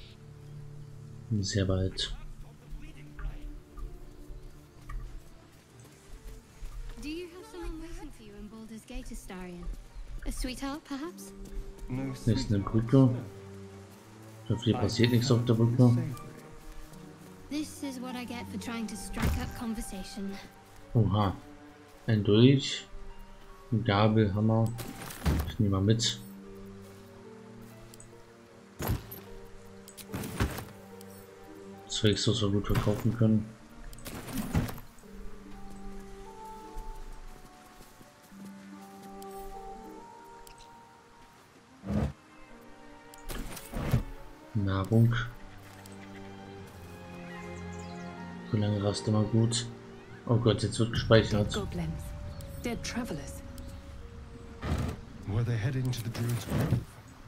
Sehr bald. Do you have someone waiting for you in Baldur's Gate, Astarion? A sweetheart, perhaps? Das ist eine Brücke. Ich hoffe, hier passiert nichts auf der Brücke. This is what I get for trying to strike up conversation. Oha. Ein Dolch. Ein Gabel, Hammer. Ich nehme mal mit. Zeugs, was wir gut verkaufen können. Nahrung. So lange rast immer gut. Oh Gott, jetzt wird gespeichert. Goblins. Dead travelers. Were they heading to the druid's grave?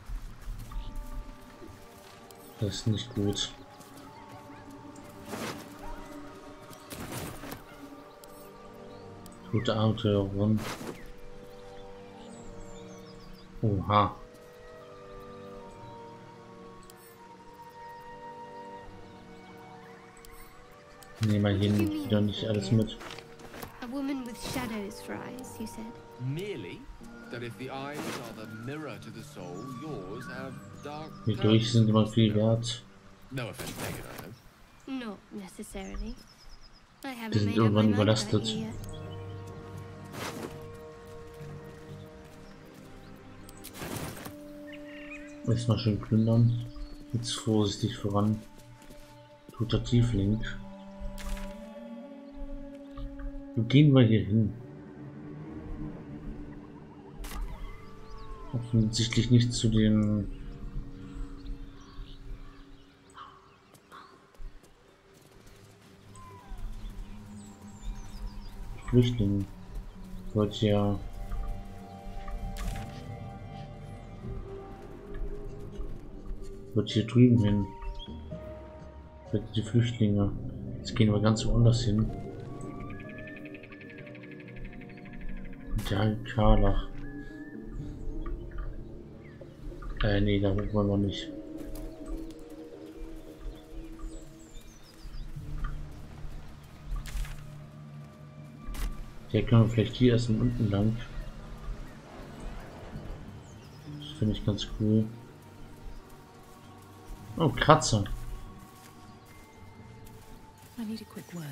Das ist nicht gut. Gute Abenteurerin. Oha. Nehmen wir hier wieder nicht alles mit. A woman with shadows for eyes, you said. Merely that if the eyes are the mirror to the soul, yours have dark. Die durch sind immer viel wert. No offense taken, I hope. Not necessarily. I Die haven't sind made up my irgendwann mind about überlastet. you yet. Erstmal schön plündern. Jetzt vorsichtig voran. Toter Tiefling. Wo gehen wir hier hin? Offensichtlich nicht zu den Flüchtlingen. Ich wollte ja ich wollte hier drüben hin. Ich wollte die Flüchtlinge. Jetzt gehen wir ganz woanders hin. Ja, Karlach. Äh, nee, da wollen wir nicht. Der können wir vielleicht hier erst unten lang. Das finde ich ganz cool. Oh, Kratzer. I need a quick word.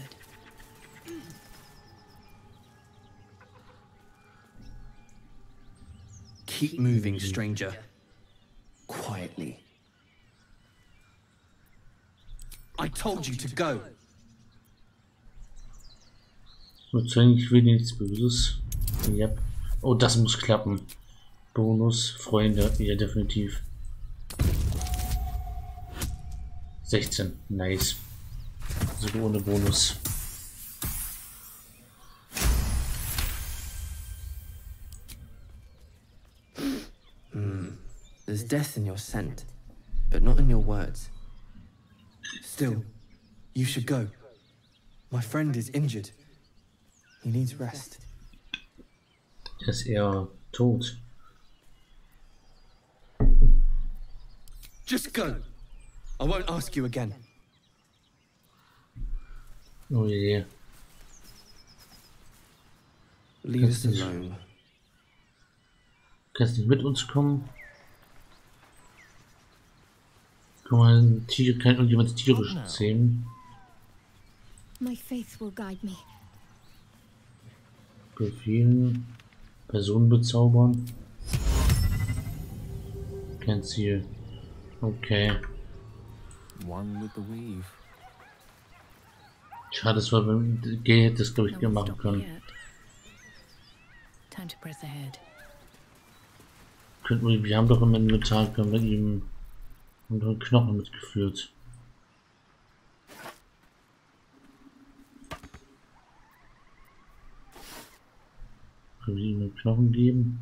Keep moving, stranger. Quietly. I told you to go. Ich will nichts Böses. Yep. Oh, das muss klappen. Bonus, Freunde, ja definitiv. sechzehn, nice. Sogar ohne Bonus. Hmm. There's death in your scent, but not in your words. Still, you should go. My friend is injured. He needs rest. Ist er tot? Just go. I won't ask you again. Oh yeah. Leave us alone. Kannst nicht mit uns kommen? Guck mal, Tier, kann irgendjemand tierisch zähmen? My faith will guide me. Befehlen. Personen bezaubern. Kein Ziel. Okay. One with the weave. Schade, das war beim G hätte das glaube ich no, machen können. Time to press ahead. Könnten wir, wir haben doch im Inventar, können wir ihm unsere Knochen mitgeführt. Können wir ihm Knochen geben?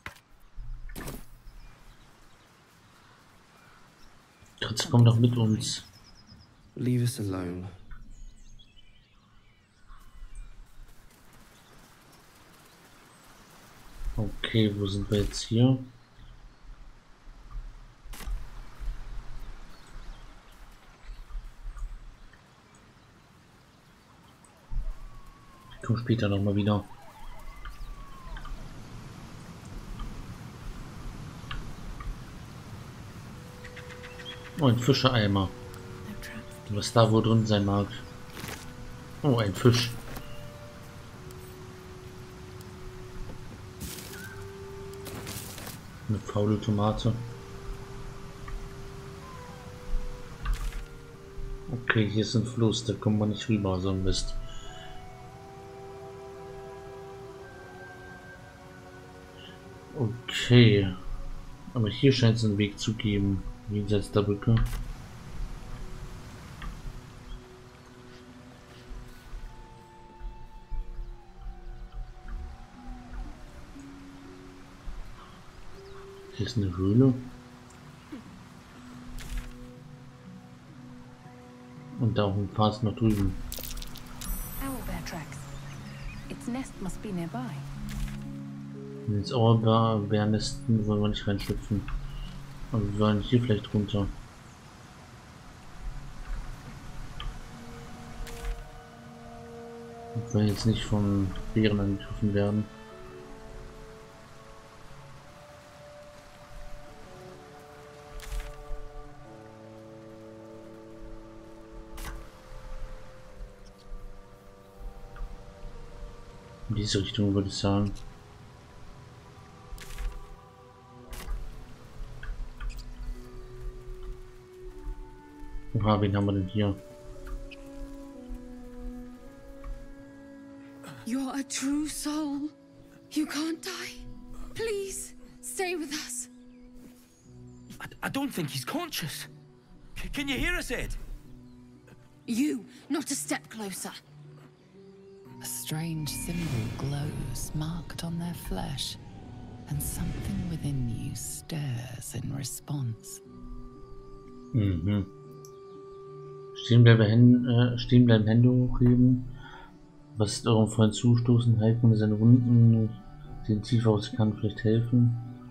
Jetzt komm doch mit uns. Leave us alone. Okay, wo sind wir jetzt hier? Ich komme später noch mal wieder. Oh, ein Fischereimer. Was da wohl drin sein mag. Oh, ein Fisch. Eine faule Tomate. Okay, hier ist ein Fluss, da kommt man nicht rüber, so ein Mist. Okay. Aber hier scheint es einen Weg zu geben, jenseits der Brücke. Hier ist eine Höhle. Und da auch ein Pfad nach drüben. Owlbear tracks. Its nest must be nearby. Ins Owlbearnesten wollen wir nicht reinschlüpfen. Aber wir wollen hier vielleicht runter. Wir wollen jetzt nicht von Bären angegriffen werden. In diese Richtung würde ich sagen. Oha, wen haben wir denn hier? You're a true soul. You can't die. Please, stay with us. I, I don't think he's conscious. C can you hear us, Ed? You, not a step closer. A strange symbol glows, marked on their flesh, and something within you stirs in response. Mhm. Stehen bleiben, Hände, äh, stehen bleiben, Hände hochheben. Was ist eurem Freund zustoßen? Halten wir seine Wunden, sehen tief aus, kann vielleicht helfen.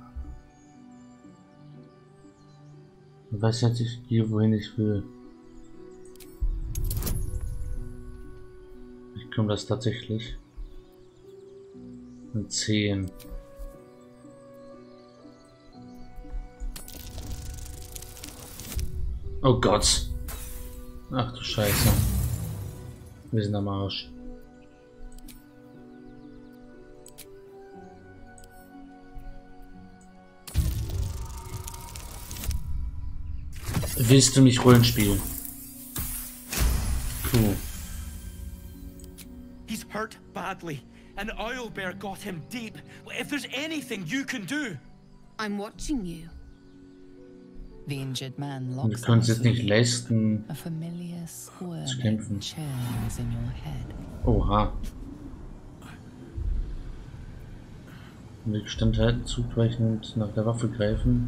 Ich weiß jetzt, ich gehe wohin ich will. Ich komme das tatsächlich. Eine zehn. Oh Gott. Ach du Scheiße. Wir sind am Arsch. Willst du mich Rollenspielen? Cool. He's hurt badly. An owlbear got him deep. If there's anything you can do. I'm watching you. The injured man Du locks kannst jetzt nicht leisten, a familiar squirm zu kämpfen. churns in your head. Oha. Mit Stand halten, zugweichen und nach der Waffe greifen.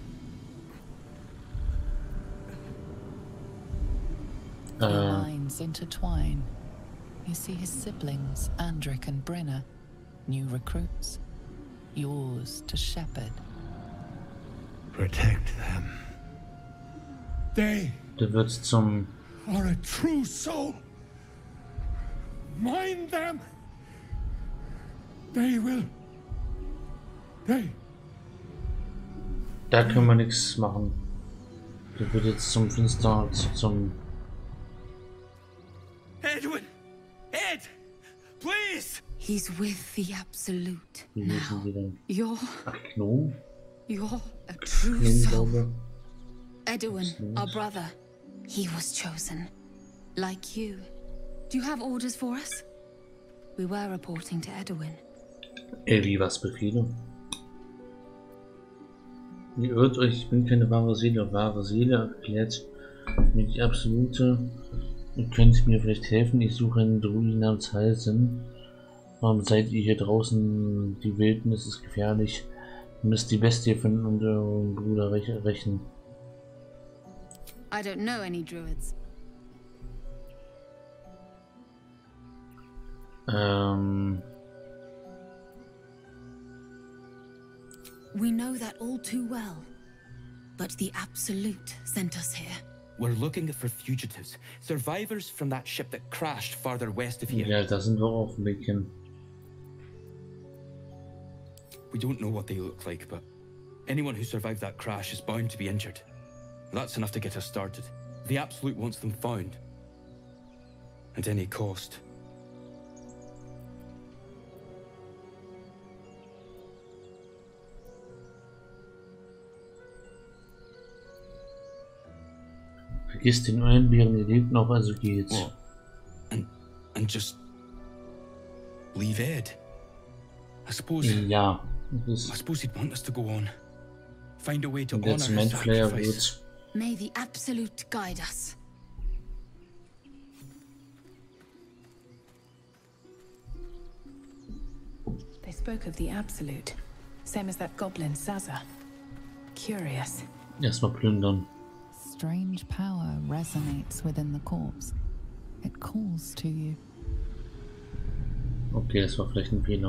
The Äh, lines intertwine. You see his siblings, Andric and Brenna, new recruits, yours to shepherd. Protect them. They du wirst zum are a true soul. Mind them. They will. They. Da können wir nichts machen. Der wird jetzt zum Finster, zum Edwin! Ed! Please! He's with the Absolute. Wie müssen wir denn? You're, Gnom? you're a true Gnom, soul. glaube Edwin, our brother, he was chosen. Like you. Do you have orders for us? We were reporting to Edwin. Ey, wie was Befehle? Ihr irrt euch, ich bin keine wahre Seele. Wahre Seele erklärt mir die Absolute. Ihr könnt mir vielleicht helfen, ich suche einen Druiden namens Halsen. Warum seid ihr hier draußen? Die Wildnis ist gefährlich. Ihr müsst die Bestie finden und euren Bruder rächen. I don't know any druids. Ähm... We know that all too well. But the Absolute sent us here. We're looking for fugitives, survivors from that ship that crashed farther west of here. Ja, da sind wir auf dem Weg hin. We don't know what they look like, but anyone who survived that crash is bound to be injured. That's enough to get us started. The Absolute wants them found. At any cost. Vergiss den Eulenbären, ihr lebt noch, also geht's. What? And, and just leave Ed? I suppose. Ja. I suppose he'd want us to go on. Find a way to honor Jetzt his Manflayer sacrifice. wird. May the Absolute guide us. They spoke of the Absolute. Same as that goblin Sazza. Curious. Erstmal plündern. Strange power resonates within the corpse. It calls to you. Okay, das war vielleicht ein Fehler.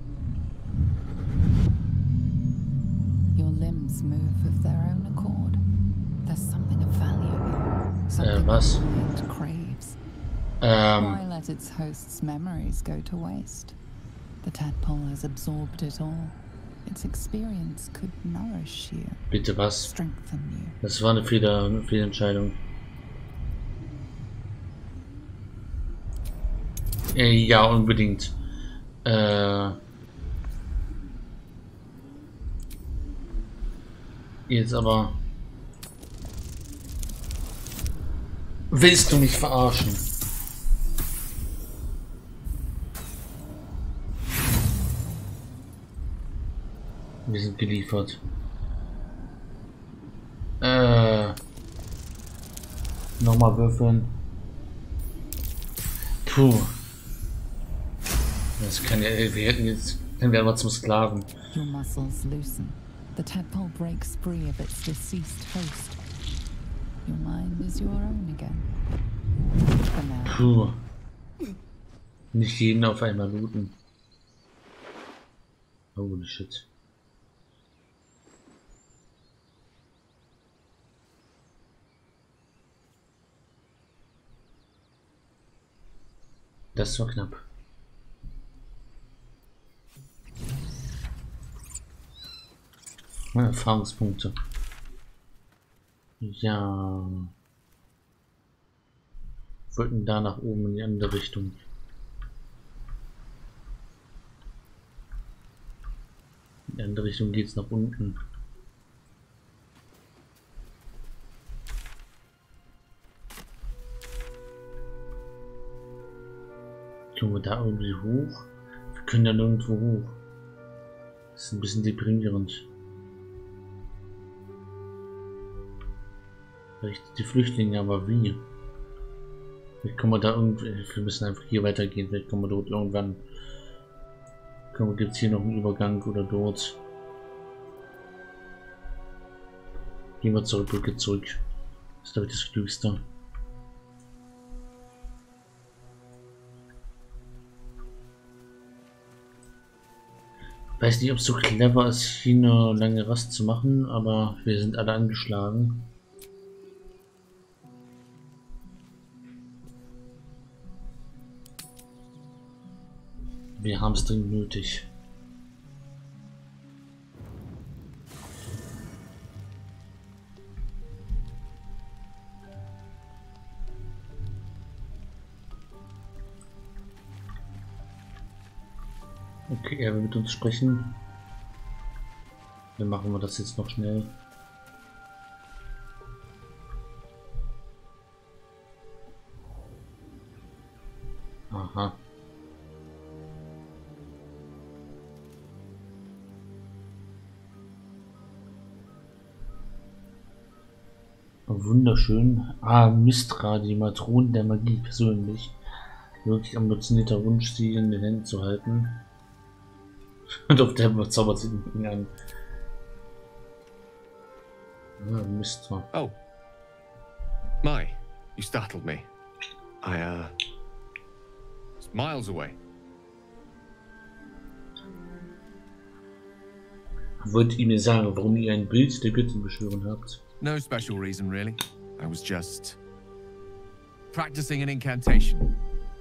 Your limbs move of their own accord. There's something of value here. Something Äh, was? the mind craves. Ähm. Why let its host's memories go to waste? The tadpole has absorbed it all. Its experience could nourish you. Bitte was? Strengthen you. Das war eine Fehler, eine Fehlentscheidung. Äh, ja, unbedingt. Äh. Jetzt aber. Willst du mich verarschen? Wir sind geliefert. Äh. Nochmal würfeln. Puh. Das kann ja. Wir hätten jetzt. Dann werden wir zum Sklaven. Your muscles loosen. The tadpole breaks free of its deceased host. Your mind is your own again. For now. Puh. Nicht jeden auf einmal looten. Holy shit. Das war knapp. Erfahrungspunkte. Ja. Wir wollten da nach oben in die andere Richtung. In die andere Richtung geht es nach unten. Können wir da irgendwie hoch? Wir können ja nirgendwo hoch. Das ist ein bisschen deprimierend. Vielleicht die Flüchtlinge, aber wie? Vielleicht kommen wir da irgendwie. Wir müssen einfach hier weitergehen. Vielleicht kommen wir dort irgendwann. Gibt es hier noch einen Übergang oder dort? Gehen wir zur Brücke zurück. Das ist, glaube ich, das Klügste. Ich weiß nicht, ob es so clever ist, hier eine lange Rast zu machen, aber wir sind alle angeschlagen. Wir haben es dringend nötig. Okay, er will mit uns sprechen. Dann machen wir das jetzt noch schnell. Aha. Wunderschön. Ah, Mystra, die Matronen der Magie persönlich. Wirklich ambitionierter Wunsch, sie in den Händen zu halten. Und auf der zaubert sie ihn an. Ah, Mystra. Oh. My, you startled me. I, uh... It's miles away. Wollt ihr mir sagen, warum ihr ein Bild der Göttin beschwören habt? No special reason, really. I was just practicing an incantation.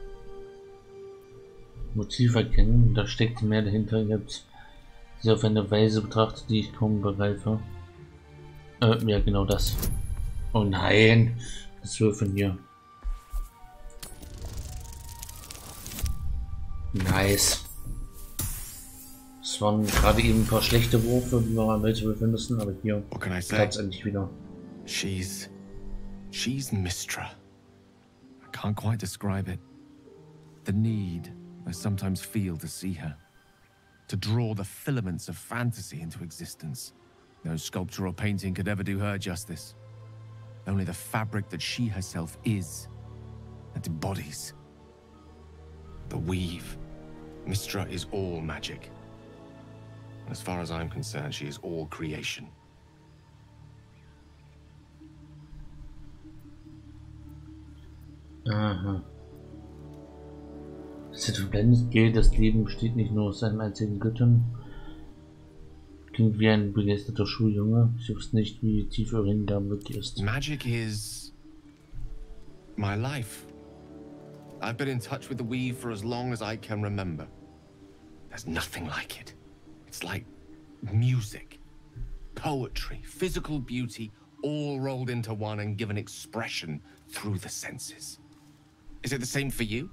Motiv erkennen, da steckt mehr dahinter. Ihr habt sie auf eine Weise betrachtet, die ich kaum begreife. Äh, ja, genau das. Oh nein, das Würfeln hier. Nice. Es waren gerade eben ein paar schlechte Würfe, die wir mal welche würfeln müssen, aber hier klappt es endlich wieder. She's... she's Mystra. I can't quite describe it. The need I sometimes feel to see her. To draw the filaments of fantasy into existence. No sculpture or painting could ever do her justice. Only the fabric that she herself is and embodies. The weave. Mystra is all magic. As far as I'm concerned, she is all creation. Aha. Es ist verblendet gilt, das Leben besteht nicht nur aus einem einzigen Göttern. Klingt wie ein begeisterter Schuljunge. Ich wusste nicht, wie tief eure Hingabe wirklich ist. Magic is my life. I've been in touch with the weave for as long as I can remember. There's nothing like it. It's like music, poetry, physical beauty, all rolled into one and given expression through the senses. Is it the same for you?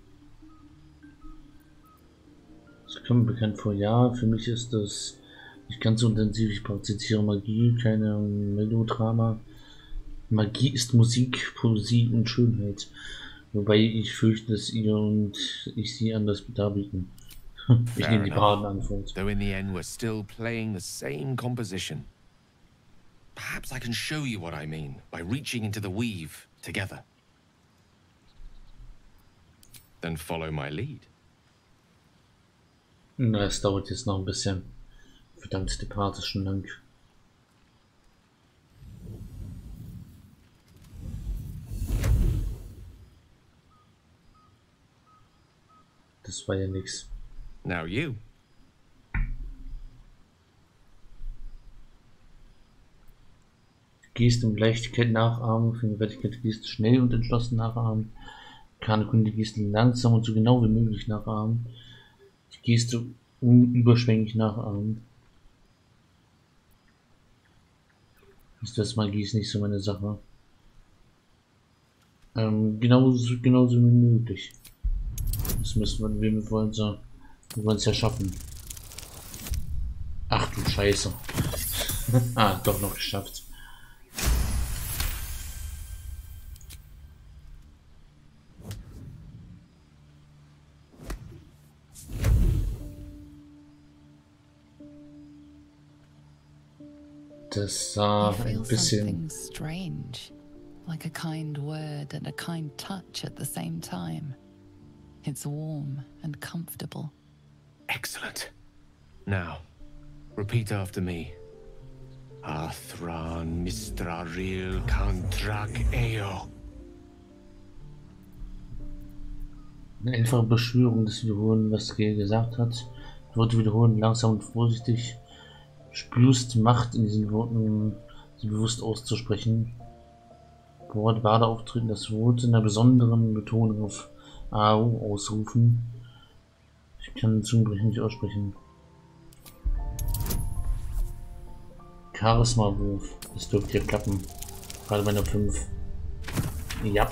Das kommt mir bekannt vor. Ja, für mich ist das nicht ganz so intensiv. Ich praktiziere Magie, keine Melodrama. Magie ist Musik, Poesie und Schönheit. Wobei ich fürchte, dass ihr und ich sie anders darbieten. Ich nehme die Paradenantwort. Though in the end we're still playing the same composition. Perhaps I can show you what I mean by reaching into the weave together. Then follow my lead. Na, es dauert jetzt noch ein bisschen. Verdammt, der Part ist schon lang. Das war ja nix. Now you. Geste und Leichtigkeit nachahmen, Fingerfertigkeit Geste schnell und entschlossen nachahmen. Kanekunde Geste langsam und so genau wie möglich nachahmen. Die Geste unüberschwänglich nachahmen. Ist das Magie ist nicht so meine Sache. Ähm, genauso, genauso wie möglich. Das müssen wir, wir wollen es ja, wir wollen es ja schaffen. Ach du Scheiße. Ah, doch noch geschafft. Das sah ein bisschen strange, like a kind word and a kind touch at the same time. It's warm and comfortable. Excellent. Now, repeat after me. Athran Mistraril Kantrak Eo. Eine einfache Beschwörung des Wiederholen, was Gale gesagt hat. Die Worte wiederholen, langsam und vorsichtig. Spürst Macht in diesen Worten, sie bewusst auszusprechen. Wort Bade auftreten, das Wort in einer besonderen Betonung auf A O ausrufen. Ich kann den Zungenbrecher nicht aussprechen. Charisma-Wurf. Das dürfte hier klappen. Gerade bei einer fünf. Ja.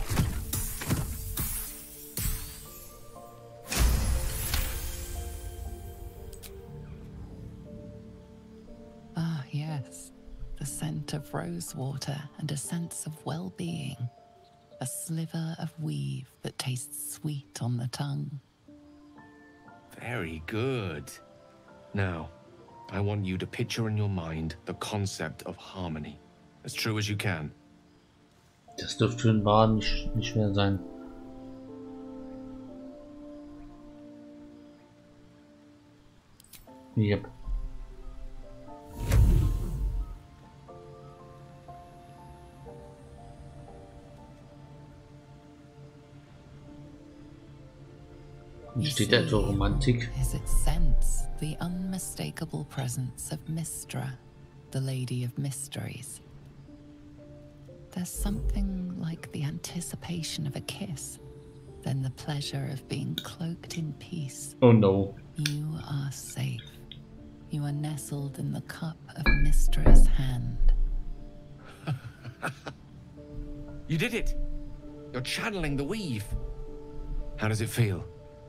Of rose water and a sense of well-being, a sliver of weave that tastes sweet on the tongue. Very good. Now, I want you to picture in your mind the concept of harmony, as true as you can. Das dürfte für den Baden nicht, nicht schwer sein. Yep. Steht da etwa Romantik? Is it sense the unmistakable presence of Mystra, the Lady of Mysteries? There's something like the anticipation of a kiss, then the pleasure of being cloaked in peace. Oh no. You are safe. You are nestled in the cup of Mystra's hand. You did it! You're channeling the weave. How does it feel?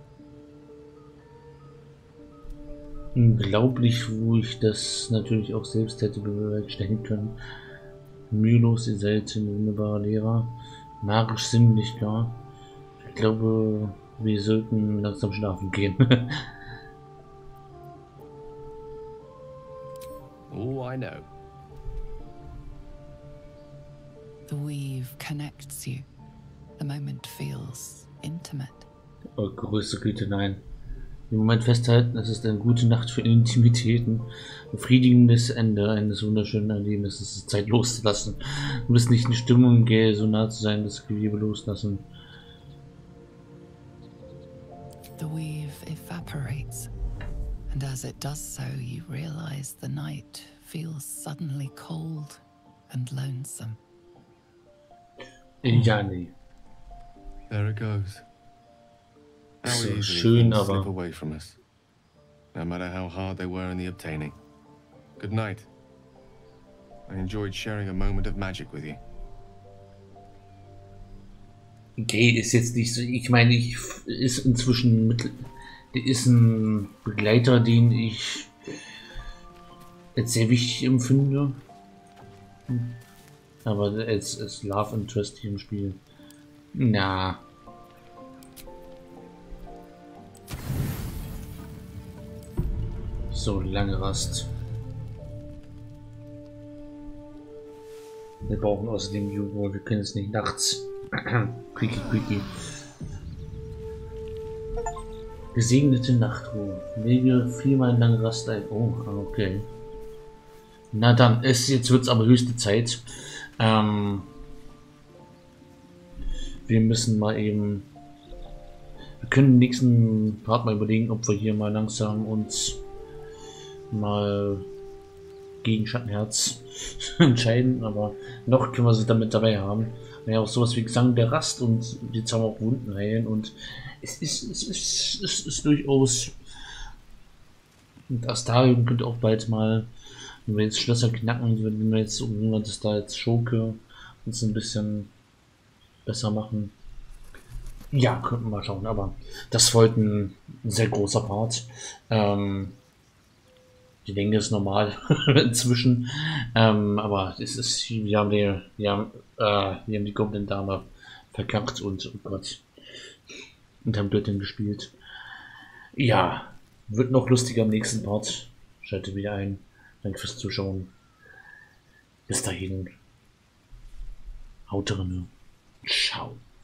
Unglaublich, wo ich das natürlich auch selbst hätte bewerkstelligen können. Mühelos, ihr seid ein wunderbarer Lehrer. Magisch sinnlich, gar. Ich glaube, wir sollten langsam schlafen gehen. Oh, I know. The weave connects you. The moment feels intimate. Oh, größte Güte, nein. Im Moment festhalten, es ist eine gute Nacht für Intimitäten. Befriedigendes Ende eines wunderschönen Erlebnisses. Es ist Zeit loszulassen. Du bist nicht in Stimmung, Gale, so nah zu sein, das Gewebe loslassen. The weave evaporates. And as it does so, you realize the night feels suddenly cold and lonesome. Ja, nee. There it goes. How So easily schön, things slip aber away from us, no matter how hard they were in the obtaining. Good night. I enjoyed sharing a moment of magic with you. Gale ist jetzt nicht so, ich meine, ich ist inzwischen mit, ist ein Begleiter, den ich als sehr wichtig empfinde. Aber als, als Love Interest hier im Spiel. Na. So, lange Rast. Wir brauchen außerdem Jugo, wir können es nicht nachts. Quickie, quickie. Gesegnete Nachtruhe. Lege viermal lange Rast ein. Oh, okay. Na dann, es, jetzt wird es aber höchste Zeit. Ähm, wir müssen mal eben... Wir können im nächsten Part mal überlegen, ob wir hier mal langsam uns mal gegen Schattenherz entscheiden, aber noch können wir sie damit dabei haben. Ja, auch sowas wie Gesang der Rast und jetzt haben wir auch Wunden heilen und es ist, es ist, es ist durchaus und Astarion könnte auch bald mal Wenn wir jetzt Schlösser knacken, wenn wir jetzt, wenn wir das da jetzt Schurke uns ein bisschen besser machen. Ja, könnten wir mal schauen, aber das war heute ein sehr großer Part. Ähm, die Länge ist normal inzwischen, ähm, aber es ist, wir haben die, wir haben, äh, wir haben die Goblin-Dame verkackt und, oh Gott, und haben Göttin gespielt. Ja, wird noch lustiger im nächsten Part. Schalte wieder ein. Danke fürs Zuschauen. Bis dahin. Haut rein. Ciao.